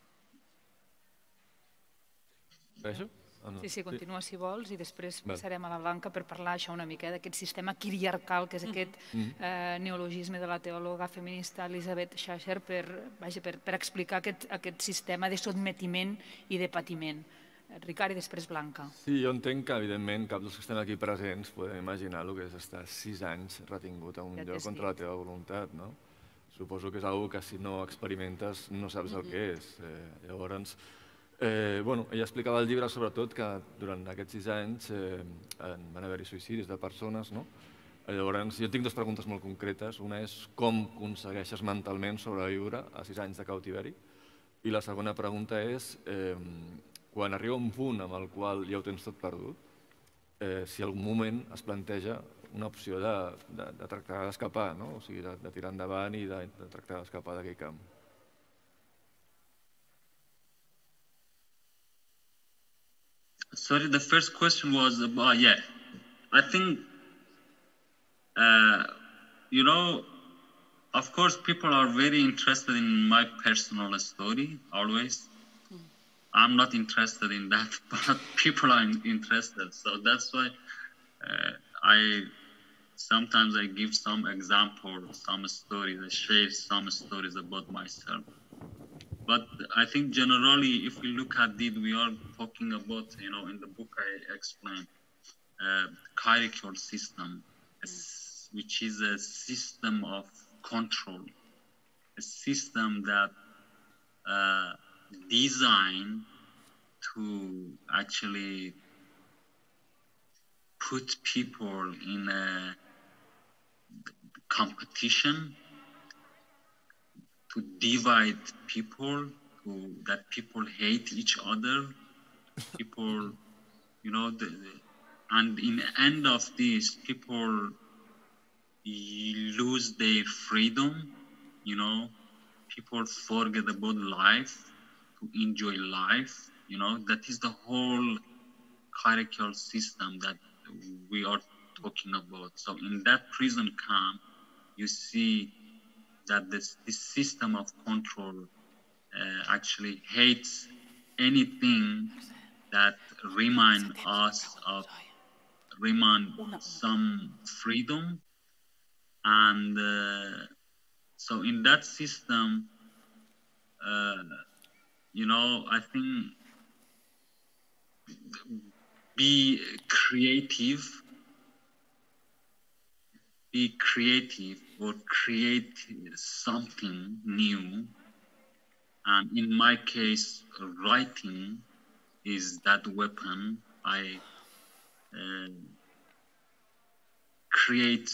S4: Això? Oh, no.
S2: Sí, sí, continua si vols i després passarem a la Blanca per parlar això una mica d'aquest sistema quiriarcal, que és aquest mm-hmm. eh, neologisme de la teòloga feminista Elisabeth Schasher per, vaja, per, per explicar aquest, aquest sistema de sotmetiment i de patiment. Ricard i després Blanca.
S4: Sí, jo entenc que, evidentment, cap dels que estem aquí presents podem imaginar el que és estar sis anys retingut a un ja lloc contra la teva voluntat, no? Suposo que és una cosa que si no experimentes no saps mm-hmm. el que és. Eh, llavors, Eh, bueno, ella explicava al llibre sobretot que durant aquests sis anys eh, van haver-hi suïcidis de persones, no? Llavors, jo tinc dues preguntes molt concretes. Una és com aconsegueixes mentalment sobreviure a sis anys de cautiveri? I la segona pregunta és, eh, quan arriba un punt amb el qual ja ho tens tot perdut, eh, si algun moment es planteja una opció de, de, de tractar d'escapar, no? O sigui, de, de tirar endavant i de, de tractar d'escapar d'aquell camp.
S3: Sorry, the first question was about, yeah, I think, uh, you know, of course, people are very interested in my personal story, always. Mm. I'm not interested in that, but people are interested. So that's why uh, I sometimes I give some examples, some stories, I share some stories about myself. But I think generally, if we look at it, we are talking about, you know, in the book I explained, uh, hierarchical system, which is a system of control, a system that uh, designed to actually put people in a competition, to divide people, to, that people hate each other, people, you know, the, the, and in the end of this, people lose their freedom, you know, people forget about life, to enjoy life, you know, that is the whole hierarchical system that we are talking about. So in that prison camp, you see that this, this system of control uh, actually hates anything that remind us of, remind some freedom. And uh, so in that system, uh, you know, I think be creative, be creative or create something new. And in my case, writing is that weapon. I uh, create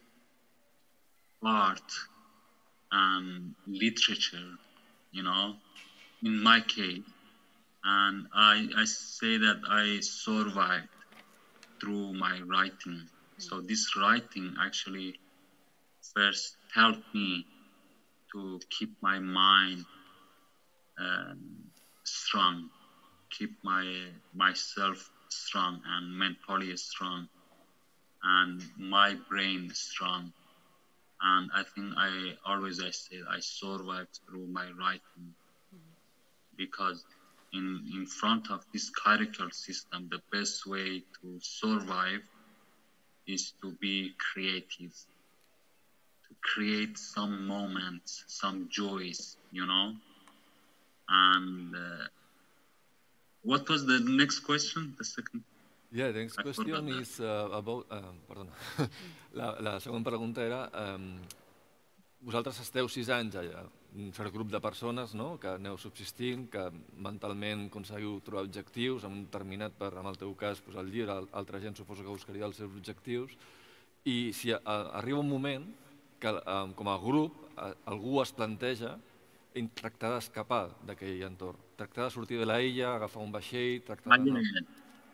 S3: art and literature, you know, in my case. And I, I say that I survived through my writing. So this writing actually first helped me to keep my mind um, strong, keep my myself strong and mentally strong, and my brain strong. And I think I always I say I survived through my writing, because in in front of this hierarchical system, the best way to survive is to be creative, to create some moments, some joys, you know. And uh, what was the next question? The second.
S4: Yeah, the next question is uh, about... Uh, perdona. la, la segona pregunta era... Um, vosaltres esteu sis anys allà, un cert grup de persones, no?, que aneu subsistint, que mentalment aconseguiu trobar objectius, en un determinat, per, en el teu cas, pues, el llibre, altra gent suposo que buscaria els seus objectius, i si a, arriba un moment que, um, com a grup, a, algú es planteja tractar d'escapar d'aquell entorn, tractar de sortir de la illa, agafar un vaixell, tractar de... No...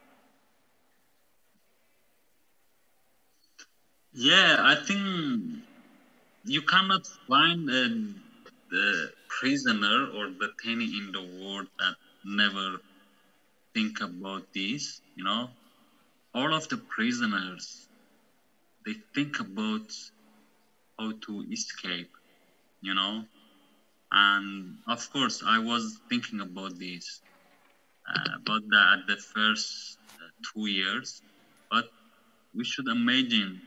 S3: Yeah, I think you cannot find a, a prisoner or detainee in the world that never think about this, you know. All of the prisoners, they think about how to escape, you know. And of course, I was thinking about this, uh, about that at the first uh, two years. But we should imagine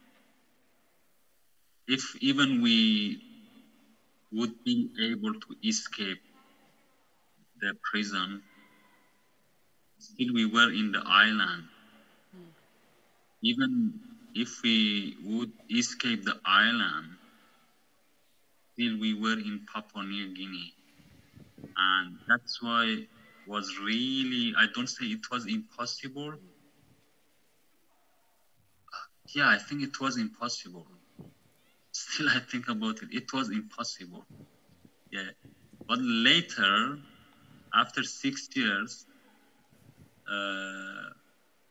S3: if even we would be able to escape the prison, still we were in the island. Mm. Even if we would escape the island, still we were in Papua New Guinea. And that's why it was really, I don't say it was impossible, yeah, I think it was impossible. Still, I think about it. It was impossible. Yeah. But later, after six years, uh,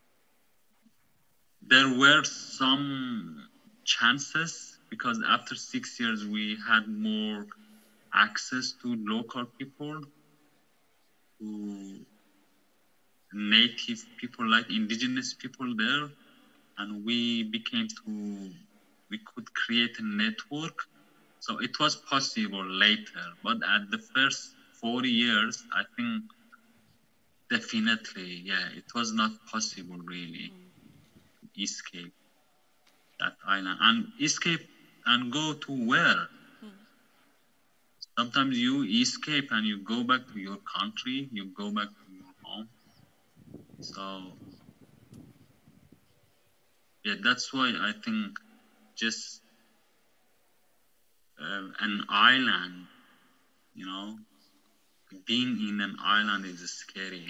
S3: there were some chances because after six years we had more access to local people, to native people, like indigenous people there, and we became to, we could create a network. So it was possible later, but at the first forty years, I think definitely, yeah, it was not possible really to escape that island and escape and go to where? Sometimes you escape and you go back to your country, you go back to your home. So, yeah, that's why I think just uh, an island, you know, being in an island is scary.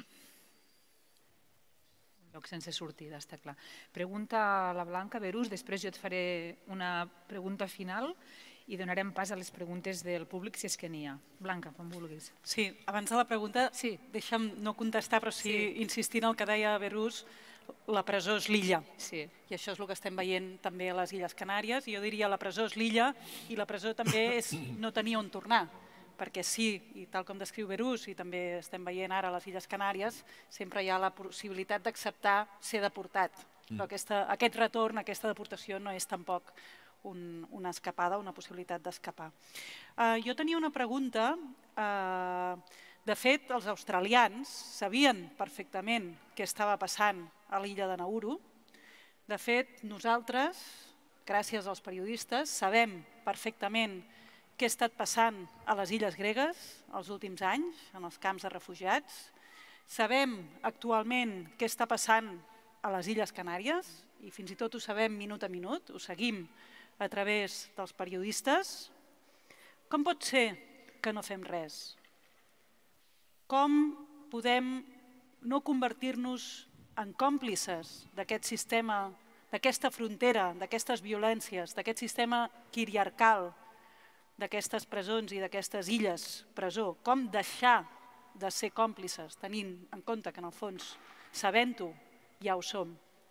S2: Un lloc sense sortida, està clar. Pregunta a la Blanca, Berús, després jo et faré una pregunta final i donarem pas a les preguntes del públic si és que n'hi ha. Blanca, quan vulguis.
S1: Sí, abans de la pregunta,
S2: sí.
S1: deixa'm no contestar, però sí,
S2: sí.
S1: insistir en el que deia Berús, la presó és l'illa.
S2: Sí.
S1: I això és el que estem veient també a les Illes Canàries. Jo diria la presó és l'illa i la presó també és no tenir on tornar. Perquè sí, i tal com descriu Berús, i també estem veient ara a les Illes Canàries, sempre hi ha la possibilitat d'acceptar ser deportat. Però aquesta, aquest retorn, aquesta deportació no és tampoc un, una escapada, una possibilitat d'escapar. Uh, jo tenia una pregunta. Uh, de fet, els australians sabien perfectament què estava passant a l'illa de Nauru. De fet, nosaltres, gràcies als periodistes, sabem perfectament què ha estat passant a les illes gregues els últims anys, en els camps de refugiats. Sabem actualment què està passant a les Illes Canàries i fins i tot ho sabem minut a minut, ho seguim a través dels periodistes. Com pot ser que no fem res? Com podem no convertir-nos en còmplices d'aquest sistema, d'aquesta frontera, d'aquestes violències, d'aquest sistema quiriarcal, d'aquestes presons i d'aquestes illes presó? Com deixar de ser còmplices, tenint en compte que en el fons, sabent-ho, ja ho som?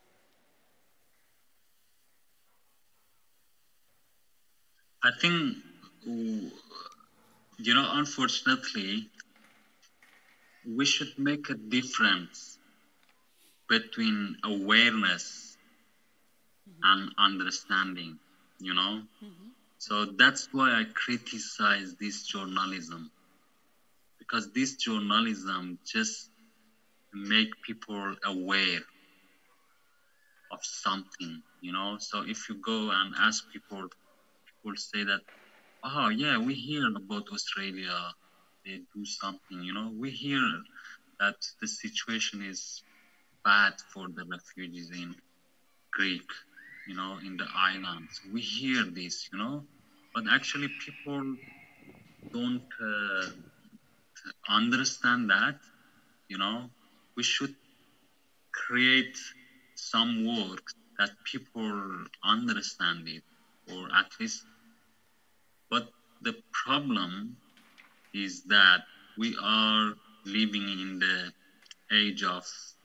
S3: I think, you know, unfortunately, we should make a difference between awareness mm-hmm. and understanding, you know? Mm-hmm. So that's why I criticize this journalism, because this journalism just make people aware of something, you know? So if you go and ask people, people say that, oh yeah, we hear about Australia, they do something, you know? We hear that the situation is bad for the refugees in Greek, you know, in the islands. We hear this, you know, but actually people don't uh, understand that, you know. We should create some work that people understand it, or at least, but the problem is that we are living in the age of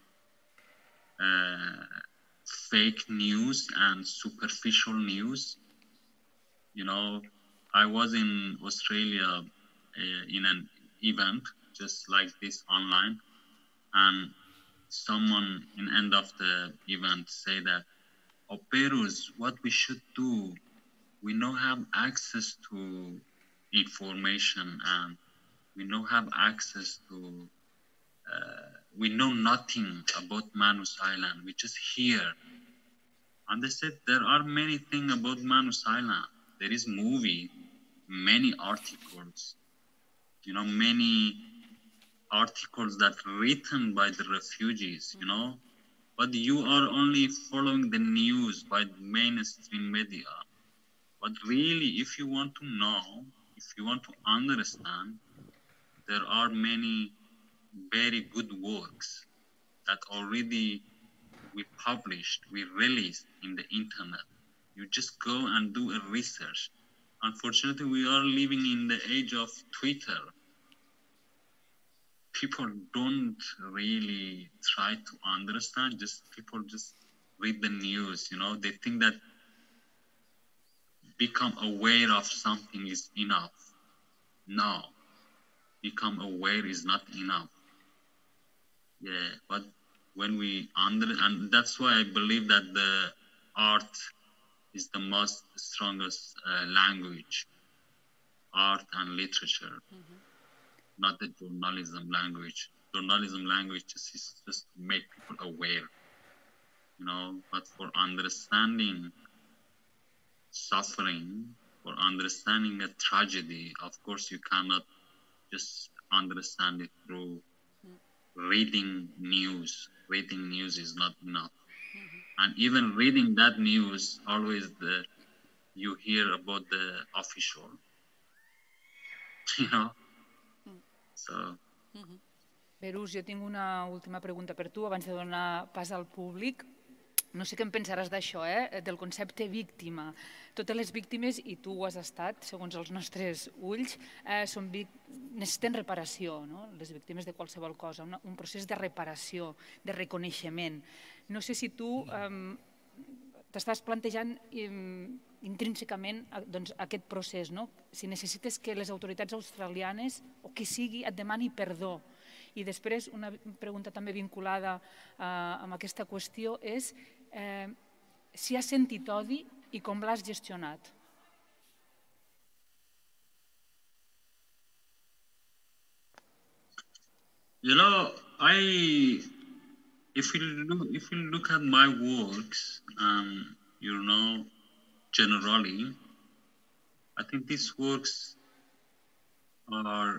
S3: uh, fake news and superficial news. You know, I was in Australia uh, in an event just like this online, and someone in end of the event say that, oh, Berús, what we should do, we don't have access to information and we don't have access to, uh, we know nothing about Manus Island, we just hear. And they said there are many things about Manus Island. There is movie, many articles, you know, many articles that are written by the refugees, you know, but you are only following the news by the mainstream media. But really, if you want to know, if you want to understand, there are many very good works that already we published, we released in the internet. You just go and do a research. Unfortunately, we are living in the age of Twitter. People don't really try to understand, just people just read the news, you know, they think that become aware of something is enough. No, become aware is not enough. Yeah, but when we under, and that's why I believe that the art is the most strongest uh, language, art and literature, mm-hmm. not the journalism language. Journalism language just is just to make people aware, you know, but for understanding suffering, for understanding a tragedy, of course you cannot just understand it through mm-hmm. reading news. Reading news is not enough. Mm-hmm. And even reading that news, always the, you hear about the official, you know, mm-hmm. so...
S2: Mm-hmm. Berus, jo tinc una última pregunta per tu, abans de donar pas al públic. No sé què en pensaràs d'això, eh? Del concepte víctima. Totes les víctimes, i tu ho has estat, segons els nostres ulls, eh, són necessiten reparació, no? Les víctimes de qualsevol cosa, una, un procés de reparació, de reconeixement. No sé si tu eh, t'estàs plantejant eh, intrínsecament doncs, aquest procés, no? Si necessites que les autoritats australianes, o qui sigui, et demani perdó. I després, una pregunta també vinculada eh, amb aquesta qüestió és eh, si has sentit odi i com l'has gestionat.
S3: You know, I, if you look, if you look at my works, um, you know, generally, I think these works are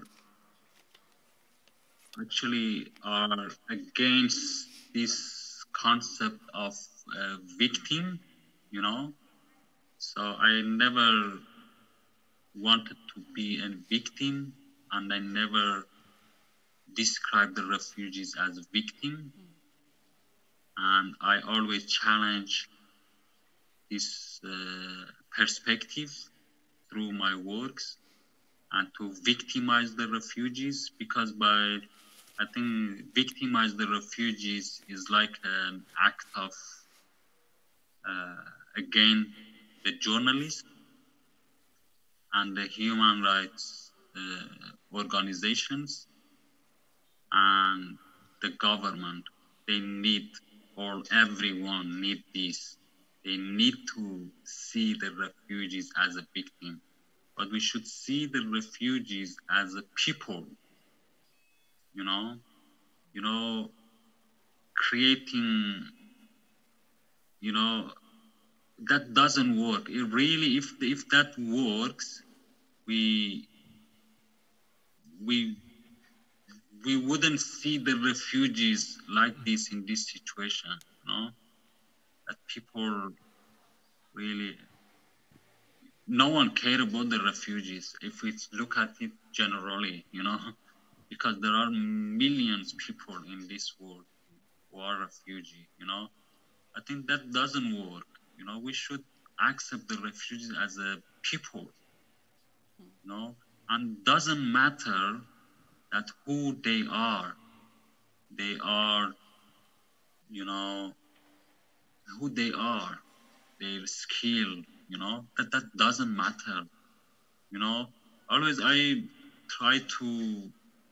S3: actually are against this concept of a victim, you know. So I never wanted to be a victim, and I never described the refugees as a victim. And I always challenge this uh, perspective through my works, and to victimize the refugees, because by I think victimize the refugees is like an act of, uh, again, the journalists and the human rights uh, organizations and the government. They need, or everyone need this. They need to see the refugees as a victim. But we should see the refugees as a people. You know, you know, creating, you know, that doesn't work. It really, if if that works, we we we wouldn't see the refugees like this in this situation. You know, that people really, no one care about the refugees. If we look at it generally, you know. Because there are millions of people in this world who are refugees, you know. I think that doesn't work. You know, we should accept the refugees as a people, you know. And doesn't matter that who they are. They are, you know, who they are, their skill, you know. That that doesn't matter, you know. Always I try to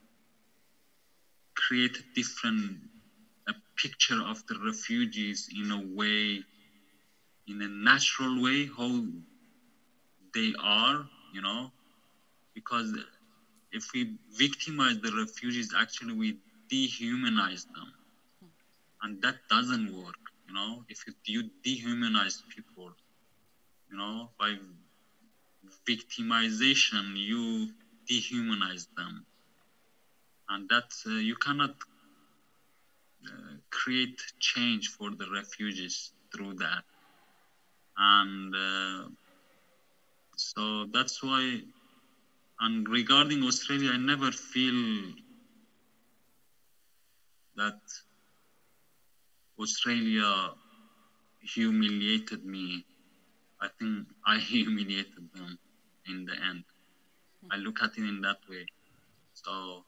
S3: create a different a picture of the refugees in a way, in a natural way, how they are, you know, because if we victimize the refugees, actually we dehumanize them, and that doesn't work, you know. If you dehumanize people, you know, by victimization, you dehumanize them. And that uh, you cannot uh, create change for the refugees through that. And uh, so that's why, and regarding Australia, I never feel that Australia humiliated me. I think I humiliated them in the end. I look at it in that way. So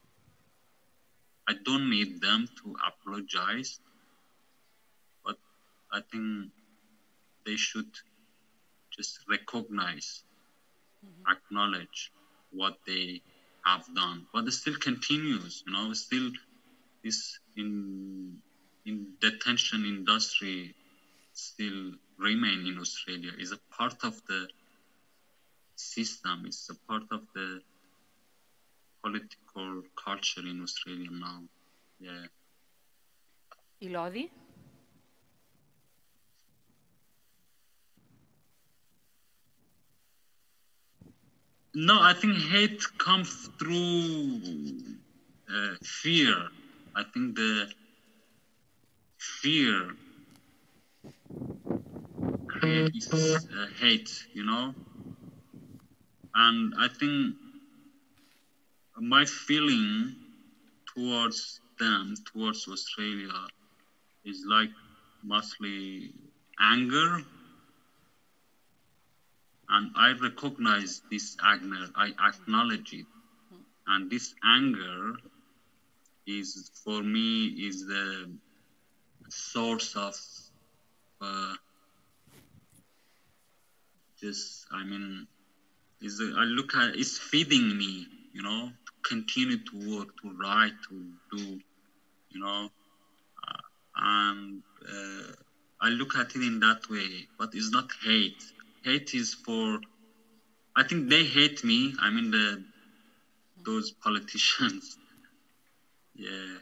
S3: I don't need them to apologize, but I think they should just recognize, mm-hmm. acknowledge what they have done. But it still continues, you know, still this in in detention industry still remain in Australia. Is a part of the system. It's a part of the political culture in Australia now. Yeah.
S2: I l'odi?
S3: No, I think hate comes through uh, fear. I think the fear creates uh, hate, you know? And I think my feeling towards them, towards Australia, is like mostly anger. And I recognize this anger, I acknowledge it. And this anger is, for me, is the source of uh, just, I mean, is a, I look at, it's feeding me, you know, to continue to work, to write, to do, you know, uh, and uh, I look at it in that way, but it's not hate. Hate is for, I think they hate me, I mean, the those politicians. Yeah.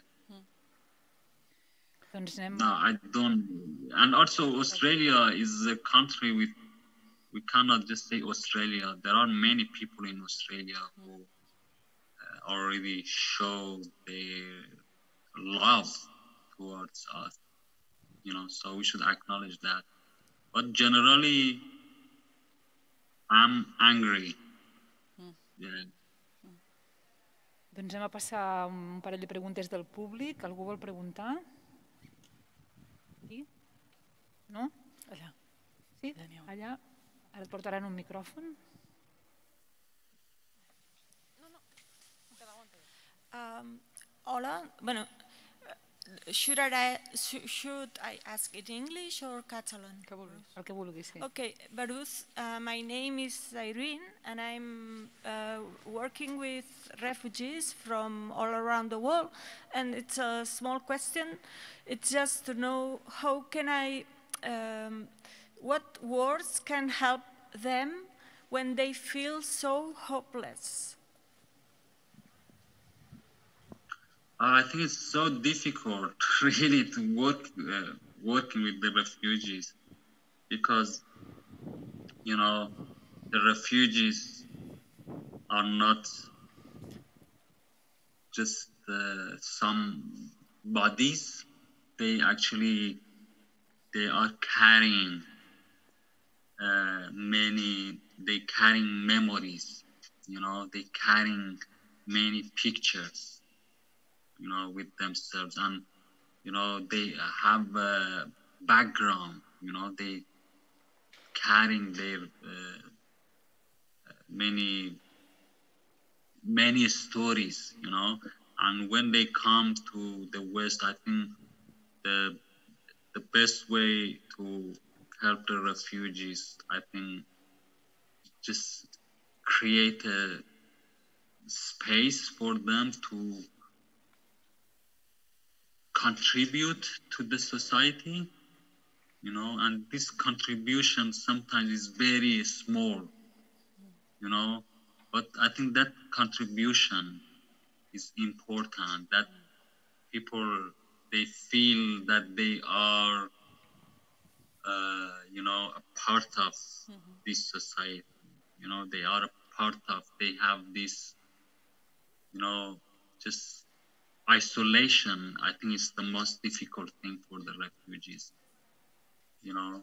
S3: No, I don't. And also Australia is a country with, we cannot just say Australia. There are many people in Australia who uh, already show their love towards us, you know, so we should acknowledge that. But generally, I'm angry. Yeah.
S2: Doncs anem a passar un parell de preguntes del públic. Algú vol preguntar? Aquí? No?
S1: Allà.
S2: Sí? Allà. Ara et portaran un micròfon.
S5: No, no. Um, hola. Bueno, should I, should I ask in English or Catalan?
S2: El que vulguis, sí.
S5: Okay, Baruz, uh, my name is Irene, and I'm uh, working with refugees from all around the world, and it's a small question. It's just to know how can I, um, what words can help them when they feel so hopeless?
S3: I think it's so difficult, really, to work uh, working with the refugees, because, you know, the refugees are not just uh, some bodies. They actually, they are carrying uh, many, they carrying memories, you know, they carrying many pictures, you know, with themselves, and, you know, they have a background, you know, they carrying their uh, many, many stories, you know, and when they come to the West, I think the, the best way to help the refugees, I think, just create a space for them to contribute to the society, you know, and this contribution sometimes is very small, you know, but I think that contribution is important, that people, they feel that they are, uh, you know, a part of mm-hmm. this society, you know, they are a part of, they have this, you know, just isolation. I think it's the most difficult thing for the refugees, you know.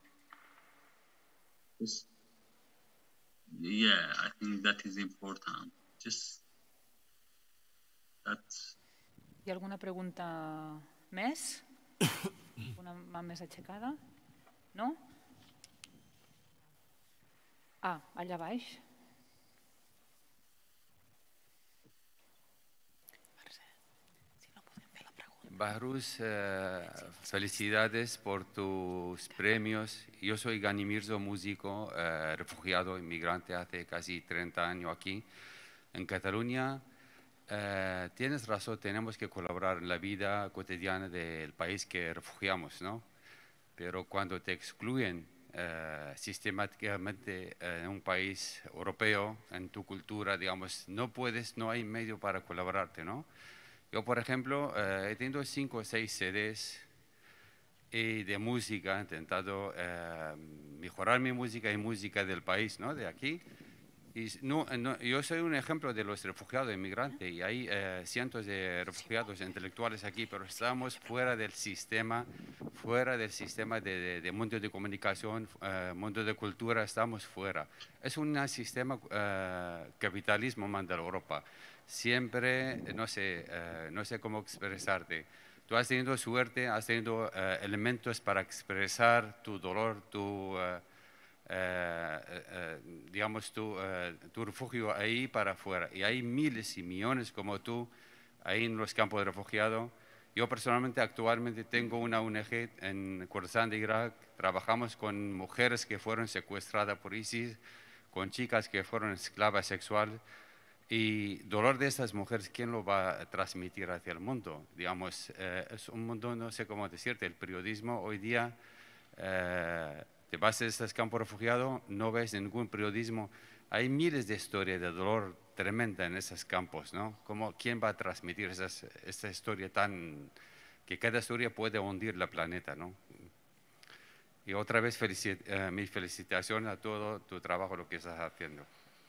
S3: Just, yeah, I think that is important. Just that.
S2: Hi ha alguna pregunta més? Una mà més aixecada? No? Ah, allà baix.
S6: Bahruz, eh, felicidades por tus premios. Yo soy Gani Mirzo, músico, eh, refugiado, inmigrante hace casi treinta años aquí en Cataluña. Eh, tienes razón, tenemos que colaborar en la vida cotidiana del país que refugiamos, ¿no? Pero cuando te excluyen eh, sistemáticamente en un país europeo, en tu cultura, digamos, no puedes, no hay medio para colaborarte, ¿no? Yo, por ejemplo, eh, he tenido cinco o seis C Ds y de música, he intentado eh, mejorar mi música y música del país, ¿no? De aquí. Y no, no, yo soy un ejemplo de los refugiados inmigrantes y hay eh, cientos de refugiados intelectuales aquí, pero estamos fuera del sistema, fuera del sistema de, de, de mundo de comunicación, eh, mundo de cultura, estamos fuera. Es un sistema eh, capitalismo manda Europa. Siempre, no sé, eh, no sé cómo expresarte. Tú has tenido suerte, has tenido eh, elementos para expresar tu dolor, tu, eh, eh, eh, digamos, tu, eh, tu refugio ahí para afuera. Y hay miles y millones como tú ahí en los campos de refugiados. Yo personalmente actualmente tengo una O N G en Kurdistán de Irak. Trabajamos con mujeres que fueron secuestradas por ISIS, con chicas que fueron esclavas sexuales. Y dolor de estas mujeres, ¿quién lo va a transmitir hacia el mundo? Digamos, eh, es un mundo, no sé cómo decirte, el periodismo hoy día, eh, te vas a estos campos refugiados, no ves ningún periodismo. Hay miles de historias de dolor tremenda en esos campos, ¿no? ¿Cómo, ¿Quién va a transmitir esas, esta historia tan, que cada historia puede hundir la planeta, ¿no? Y otra vez felicit, eh, mi felicitación a todo tu trabajo, lo que estás haciendo.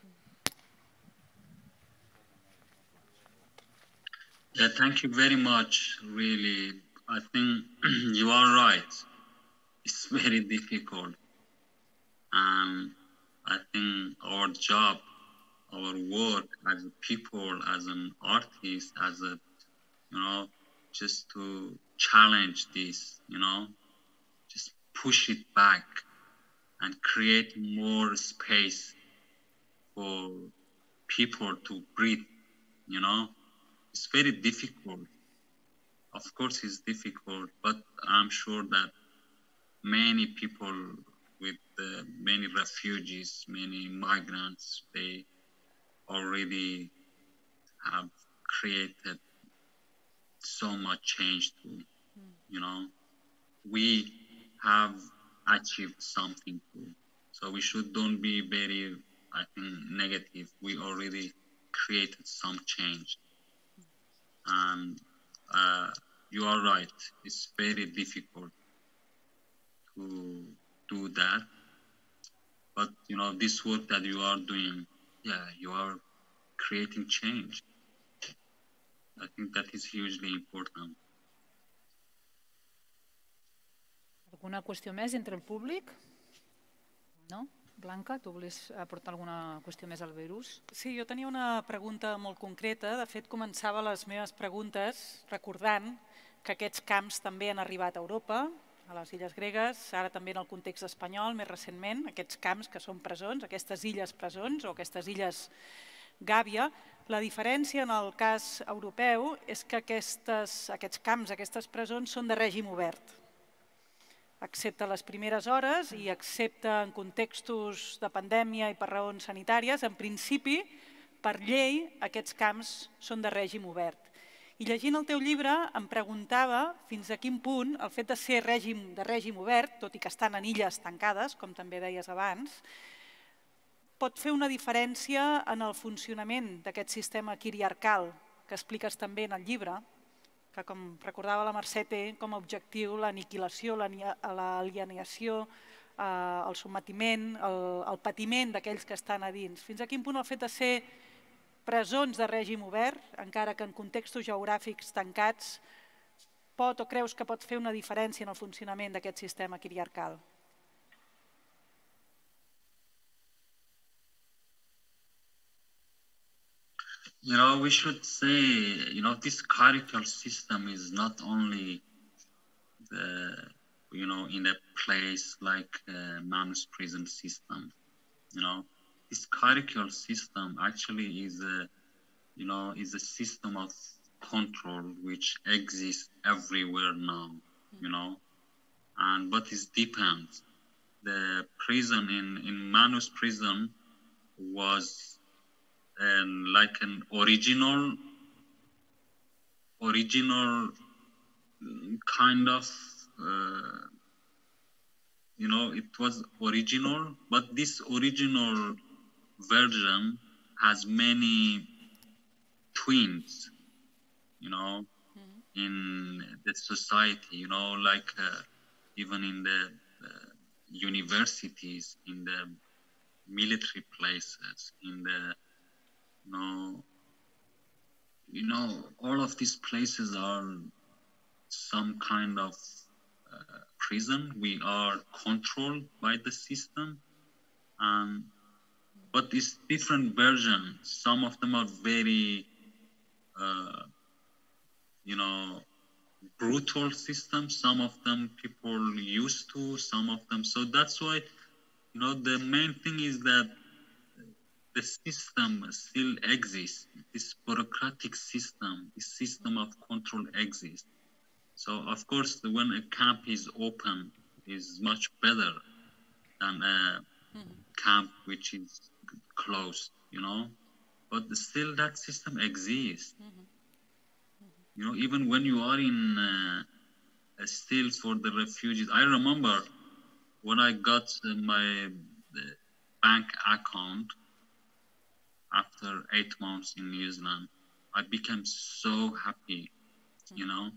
S3: Yeah, thank you very much. Really, I think you are right. It's very difficult. And I think our job, our work as a people, as an artist, as a, you know, just to challenge this, you know, just push it back and create more space for people to breathe, you know. It's very difficult. Of course, it's difficult, but I'm sure that many people with uh, many refugees, many migrants, they already have created so much change too. You know, we have achieved something too. So we should don't be very, I think, negative. We already created some change. And uh, you are right, it's very difficult to do that. But, you know, this work that you are doing, yeah, you are creating change. I think that is hugely important.
S2: Alguna qüestió més entre el públic? No? Blanca, tu volies aportar alguna qüestió més al virus?
S1: Sí, jo tenia una pregunta molt concreta. De fet, començava les meves preguntes recordant que aquests camps també han arribat a Europa, a les illes gregues, ara també en el context espanyol, més recentment, aquests camps que són presons, aquestes illes presons o aquestes illes gàbia. La diferència en el cas europeu és que aquestes, aquests camps, aquestes presons, són de règim obert, excepte les primeres hores i excepte en contextos de pandèmia i per raons sanitàries, en principi, per llei, aquests camps són de règim obert. I llegint el teu llibre em preguntava fins a quin punt el fet de ser règim, de règim obert, tot i que estan en illes tancades, com també deies abans, pot fer una diferència en el funcionament d'aquest sistema quiriarcal que expliques també en el llibre, que, com recordava la Mercè, té com a objectiu l'aniquilació, l'alienació, el sotmetiment, el patiment d'aquells que estan a dins. Fins a quin punt el fet de ser presons de règim obert, encara que en contextos geogràfics tancats, pot o creus que pot fer una diferència en el funcionament d'aquest sistema quiriarcal?
S3: You know, we should say, you know, this hierarchical system is not only the, you know, in a place like uh, Manus prison system. You know, this hierarchical system actually is a, you know, is a system of control which exists everywhere now. You know, and but it depends. The prison in in Manus prison was an, like an original original kind of uh, you know, it was original, but this original version has many twins, you know, mm-hmm. in the society, you know, like uh, even in the uh, universities, in the military places, in the, you know, you know, all of these places are some kind of uh, prison. We are controlled by the system, um, but it's different versions. Some of them are very, uh, you know, brutal systems. Some of them people used to, some of them. So that's why, you know, the main thing is that the system still exists. This bureaucratic system, this system of control exists. So of course, when a camp is open, is much better than a mm-hmm. camp which is closed, you know. But still, that system exists. Mm-hmm. Mm-hmm. You know, even when you are in uh, still for the refugees. I remember when I got uh, my uh, bank account after eight months in New Zealand, I became so happy, mm-hmm. you know.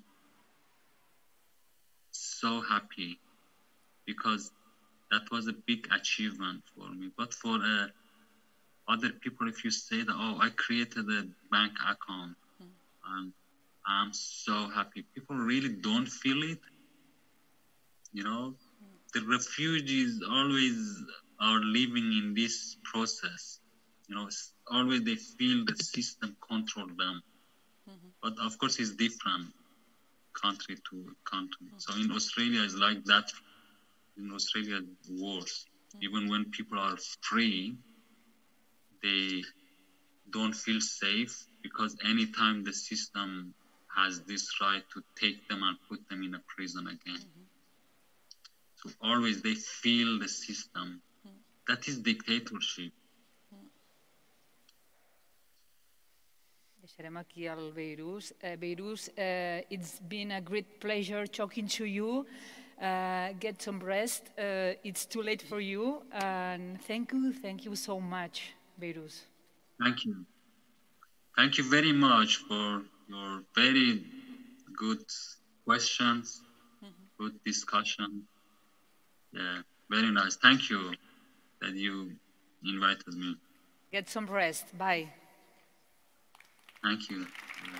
S3: So happy, because that was a big achievement for me. But for uh, other people, if you say that, oh, I created a bank account, mm. and I'm so happy. People really don't feel it. You know, mm. the refugees always are living in this process. You know, always they feel the system control them. Mm-hmm. But of course, it's different country to country. Mm-hmm. So in Australia, it's like that. In Australia, it's worse. Mm-hmm. Even when people are free, they don't feel safe, because anytime the system has this right to take them and put them in a prison again. Mm-hmm. So always they feel the system. Mm-hmm. That is dictatorship.
S2: Deixarem aquí al Beirus. Uh, Beirus, uh, it's been a great pleasure talking to you. Uh, get some rest. Uh, it's too late for you. And thank you, thank you so much, Beirus.
S3: Thank you. Thank you very much for your very good questions, mm-hmm. good discussion. Yeah, very nice. Thank you that you invited me.
S2: Get some rest. Bye.
S3: Thank you.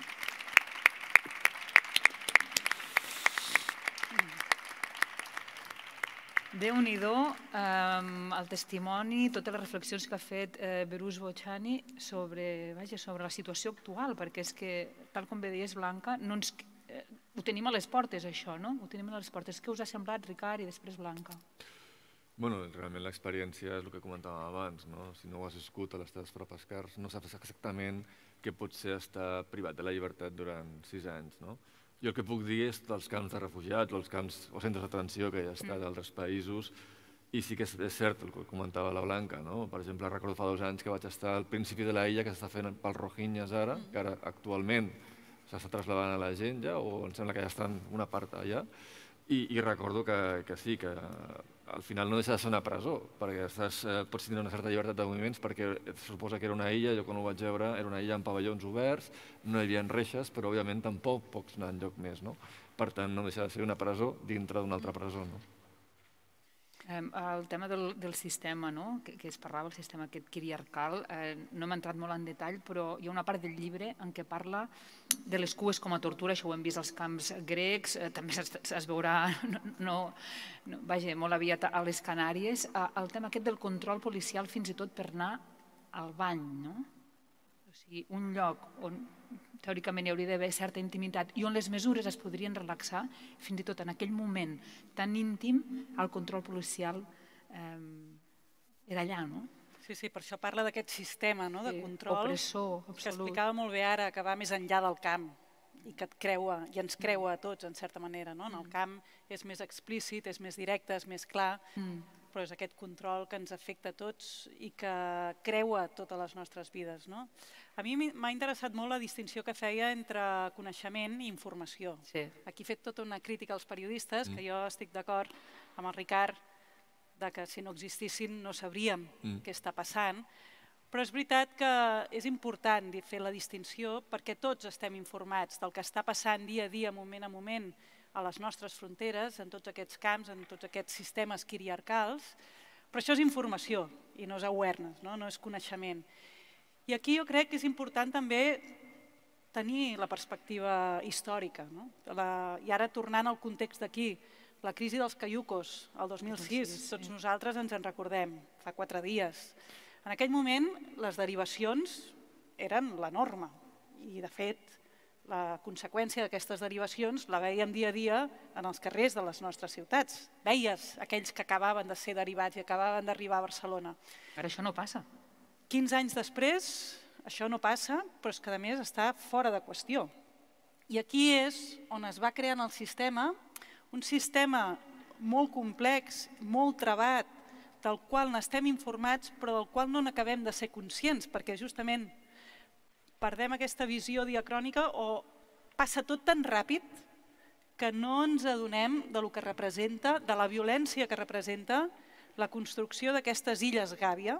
S2: Déu-n'hi-do, um, el testimoni, totes les reflexions que ha fet eh, Behrooz Boochani sobre, vaja, sobre la situació actual, perquè és que, tal com bé deies, Blanca, no ens, eh, ho tenim a les portes, això, no? Ho tenim a les portes. Què us ha semblat, Ricard, i després Blanca?
S4: Bueno, realment l'experiència és el que comentàvem abans, no? Si no ho has viscut a les teves pròpies carns, no saps exactament què pot ser estar privat de la llibertat durant sis anys, no? Jo el que puc dir és dels camps de refugiats o els camps o centres d'atenció que hi ha estat d'altres països, i sí que és, és cert el que comentava la Blanca, no? Per exemple, recordo fa dos anys que vaig estar al principi de la illa, que s'està fent pels rohingyes ara, que ara actualment s'està trasladant a la gent ja, o em sembla que ja estan una part allà, i, i recordo que, que sí, que al final no deixa de ser una presó, perquè estàs, eh, pots tenir una certa llibertat de moviments, perquè es suposa que era una illa, jo quan ho vaig veure, era una illa amb pavellons oberts, no hi havia reixes, però òbviament tampoc pots anar enlloc més, no? Per tant, no deixa de ser una presó dintre d'una altra presó, no?
S2: El tema del, del sistema, no? que, que es parlava, el sistema aquest quiriarcal, eh, no hem entrat molt en detall, però hi ha una part del llibre en què parla de les cues com a tortura, això ho hem vist als camps grecs, eh, també es, es veurà, no, no, no, vaja, molt aviat a les Canàries, eh, el tema aquest del control policial fins i tot per anar al bany, no? O sigui, un lloc on teòricament hi hauria d'haver certa intimitat i on les mesures es podrien relaxar, fins i tot en aquell moment tan íntim, el control policial era allà, no?
S1: Sí, sí, per això parla d'aquest sistema de control
S2: opressor,
S1: que
S2: absolut.
S1: explicava molt bé ara, que va més enllà del camp i que et creua, i ens creua a tots, en certa manera. En el camp és més explícit, és més directe, és més clar, però és aquest control que ens afecta a tots i que creua totes les nostres vides. A mi m'ha interessat molt la distinció que feia entre coneixement i informació. Aquí he fet tota una crítica als periodistes, que jo estic d'acord amb el Ricard, que si no existissin no sabríem què està passant, però és veritat que és important fer la distinció perquè tots estem informats del que està passant dia a dia, moment a moment, a les nostres fronteres, en tots aquests camps, en tots aquests sistemes quiriarcals, però això és informació i no és awareness, no és coneixement. I aquí jo crec que és important també tenir la perspectiva històrica. I ara tornant al context d'aquí, la crisi dels caiucos, el dos mil sis, tots nosaltres ens en recordem, fa quatre dies. En aquell moment les derivacions eren la norma i, de fet, la conseqüència d'aquestes derivacions la veiem dia a dia en els carrers de les nostres ciutats. Veies aquells que acabaven de ser derivats i acabaven d'arribar a Barcelona.
S2: Ara això no passa.
S1: quinze anys després, això no passa, però és que a més està fora de qüestió. I aquí és on es va creant el sistema, un sistema molt complex, molt trebat, del qual n'estem informats però del qual no n'acabem de ser conscients, perquè justament perdem aquesta visió diacrònica o passa tot tan ràpid que no ens adonem del que representa, de la violència que representa la construcció d'aquestes illes Gàbia,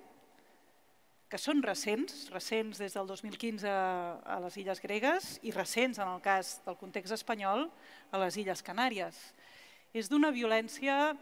S1: que són recents, recents des del dos mil quinze a les illes gregues i recents, en el cas del context espanyol, a les illes Canàries. És d'una violència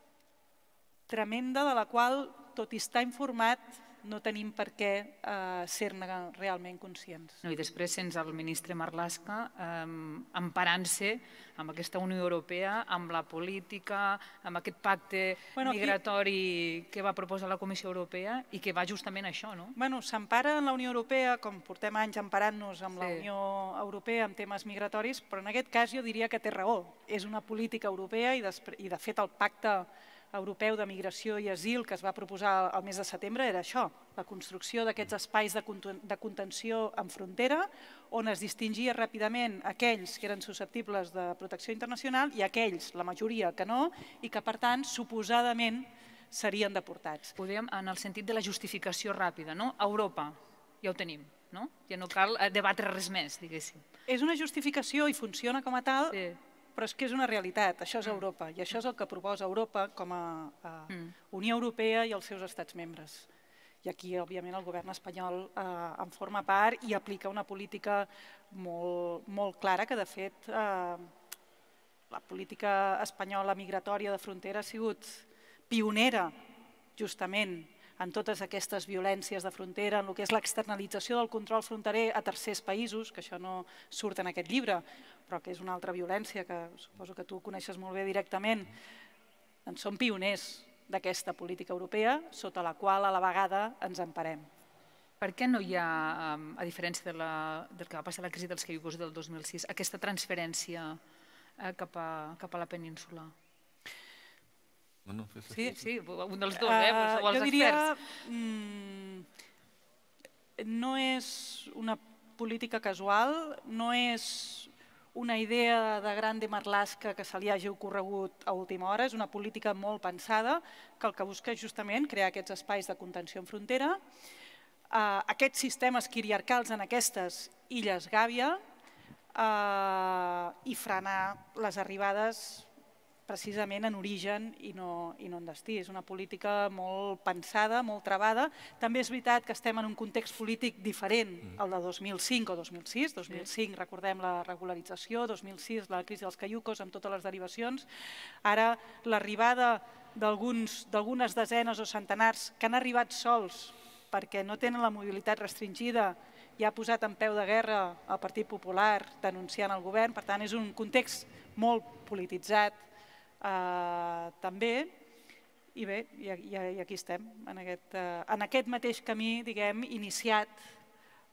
S1: tremenda de la qual, tot i estar informat, no tenim per què ser-ne realment conscients.
S2: I després sents el ministre Marlaska emparant-se amb aquesta Unió Europea, amb la política, amb aquest pacte migratori que va proposar la Comissió Europea i que va justament a això, no?
S1: Bueno, s'empara en la Unió Europea, com portem anys emparant-nos amb la Unió Europea en temes migratoris, però en aquest cas jo diria que té raó. És una política europea i, de fet, el pacte europeu de migració i asil que es va proposar el mes de setembre era això, la construcció d'aquests espais de contenció en frontera on es distingia ràpidament aquells que eren susceptibles de protecció internacional i aquells, la majoria, que no, i que per tant, suposadament, serien deportats.
S2: Podríem, en el sentit de la justificació ràpida, no? A Europa, ja ho tenim, no? Ja no cal debatre res més, diguéssim.
S1: És una justificació i funciona com a tal, però és que és una realitat, això és Europa, i això és el que proposa Europa com a Unió Europea i els seus estats membres. I aquí, òbviament, el govern espanyol en forma part i aplica una política molt clara que, de fet, la política espanyola migratòria de frontera ha sigut pionera, justament, en totes aquestes violències de frontera, en el que és l'externalització del control fronterer a tercers països, que això no surt en aquest llibre, però que és una altra violència que suposo que tu coneixes molt bé directament. En som pioners d'aquesta política europea, sota la qual a la vegada ens emparem.
S2: Per què no hi ha, a diferència del que va passar a la crisi dels caiucos del dos mil sis, aquesta transferència cap a la península? Sí, sí, un dels dos, eh?
S1: Jo diria, no és una política casual, no és una idea de Grande Marlaska que se li hagi ocorregut a última hora, és una política molt pensada que el que busca és justament crear aquests espais de contenció en frontera, aquests sistemes quiriarcals en aquestes illes Gàbia i frenar les arribades precisament en origen i no en destí. És una política molt pensada, molt trebada. També és veritat que estem en un context polític diferent al de dos mil cinc o dos mil sis. dos mil cinc, recordem la regularització, dos mil sis la crisi dels caiucos amb totes les derivacions. Ara l'arribada d'algunes desenes o centenars que han arribat sols perquè no tenen la mobilitat restringida i ha posat en peu de guerra el Partit Popular denunciant el govern. Per tant, és un context molt polititzat també, i bé, i aquí estem, en aquest mateix camí, diguem, iniciat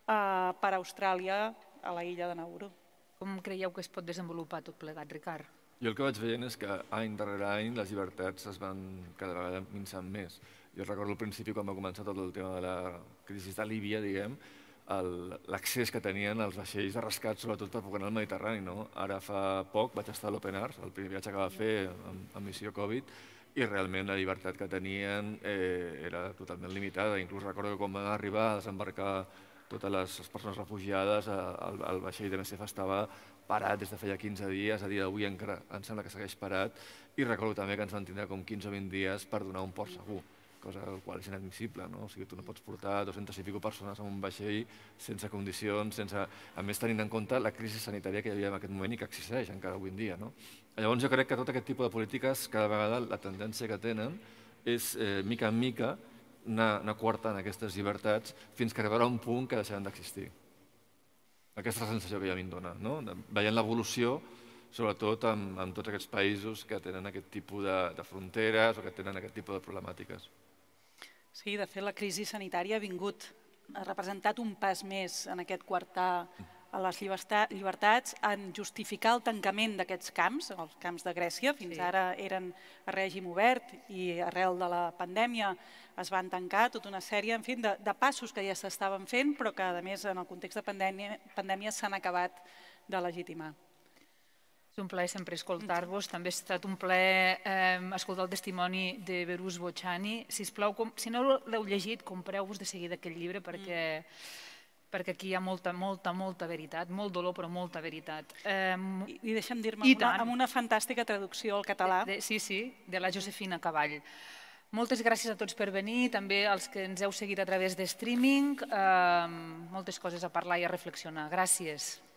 S1: per Austràlia, a la illa de Nauru.
S2: Com creieu que es pot desenvolupar tot plegat, Ricard?
S4: Jo el que vaig veient és que any darrere any les llibertats es van cada vegada minçant més. Jo recordo al principi, quan va començar tot el tema de la crisi de Líbia, diguem, l'accés que tenien els vaixells de rescat, sobretot per poder anar al Mediterrani. Ara fa poc vaig estar a l'Open Arms, el primer viatge que va fer en missió Covid, i realment la llibertat que tenien era totalment limitada. Inclús recordo que quan van arribar a desembarcar totes les persones refugiades, el vaixell de M S F estava parat des de feia quinze dies, a dia d'avui encara em sembla que segueix parat, i recordo també que ens van tindre com quinze o vint dies per donar un port segur, cosa que és inadmissible. O sigui, tu no pots portar dues-centes i escaig persones en un vaixell sense condicions, sense, a més tenint en compte la crisi sanitària que hi havia en aquest moment i que existeix encara avui en dia. Llavors jo crec que tot aquest tipus de polítiques, cada vegada la tendència que tenen és, mica en mica, anar coartant aquestes llibertats fins que arribarà un punt que deixaran d'existir. Aquesta és la sensació que ja a mi em dona, veient l'evolució, sobretot en tots aquests països que tenen aquest tipus de fronteres o que tenen aquest tipus de problemàtiques.
S1: Sí, de fet, la crisi sanitària ha vingut, ha representat un pas més en aquest coartar a les llibertats, en justificar el tancament d'aquests camps, els camps de Grècia, fins ara eren a règim obert i arrel de la pandèmia es van tancar tota una sèrie de passos que ja s'estaven fent, però que a més en el context de pandèmia s'han acabat de legitimar.
S2: És un plaer sempre escoltar-vos. També ha estat un plaer escoltar el testimoni de Beruz Bocciani. Sisplau, si no l'heu llegit, compreu-vos de seguida aquest llibre perquè perquè aquí hi ha molta, molta, molta veritat, molt dolor, però molta veritat.
S1: I deixa'm dir-me, amb una fantàstica traducció al català.
S2: Sí, sí, de la Josefina Cavall. Moltes gràcies a tots per venir, també als que ens heu seguit a través de streaming. Moltes coses a parlar i a reflexionar. Gràcies.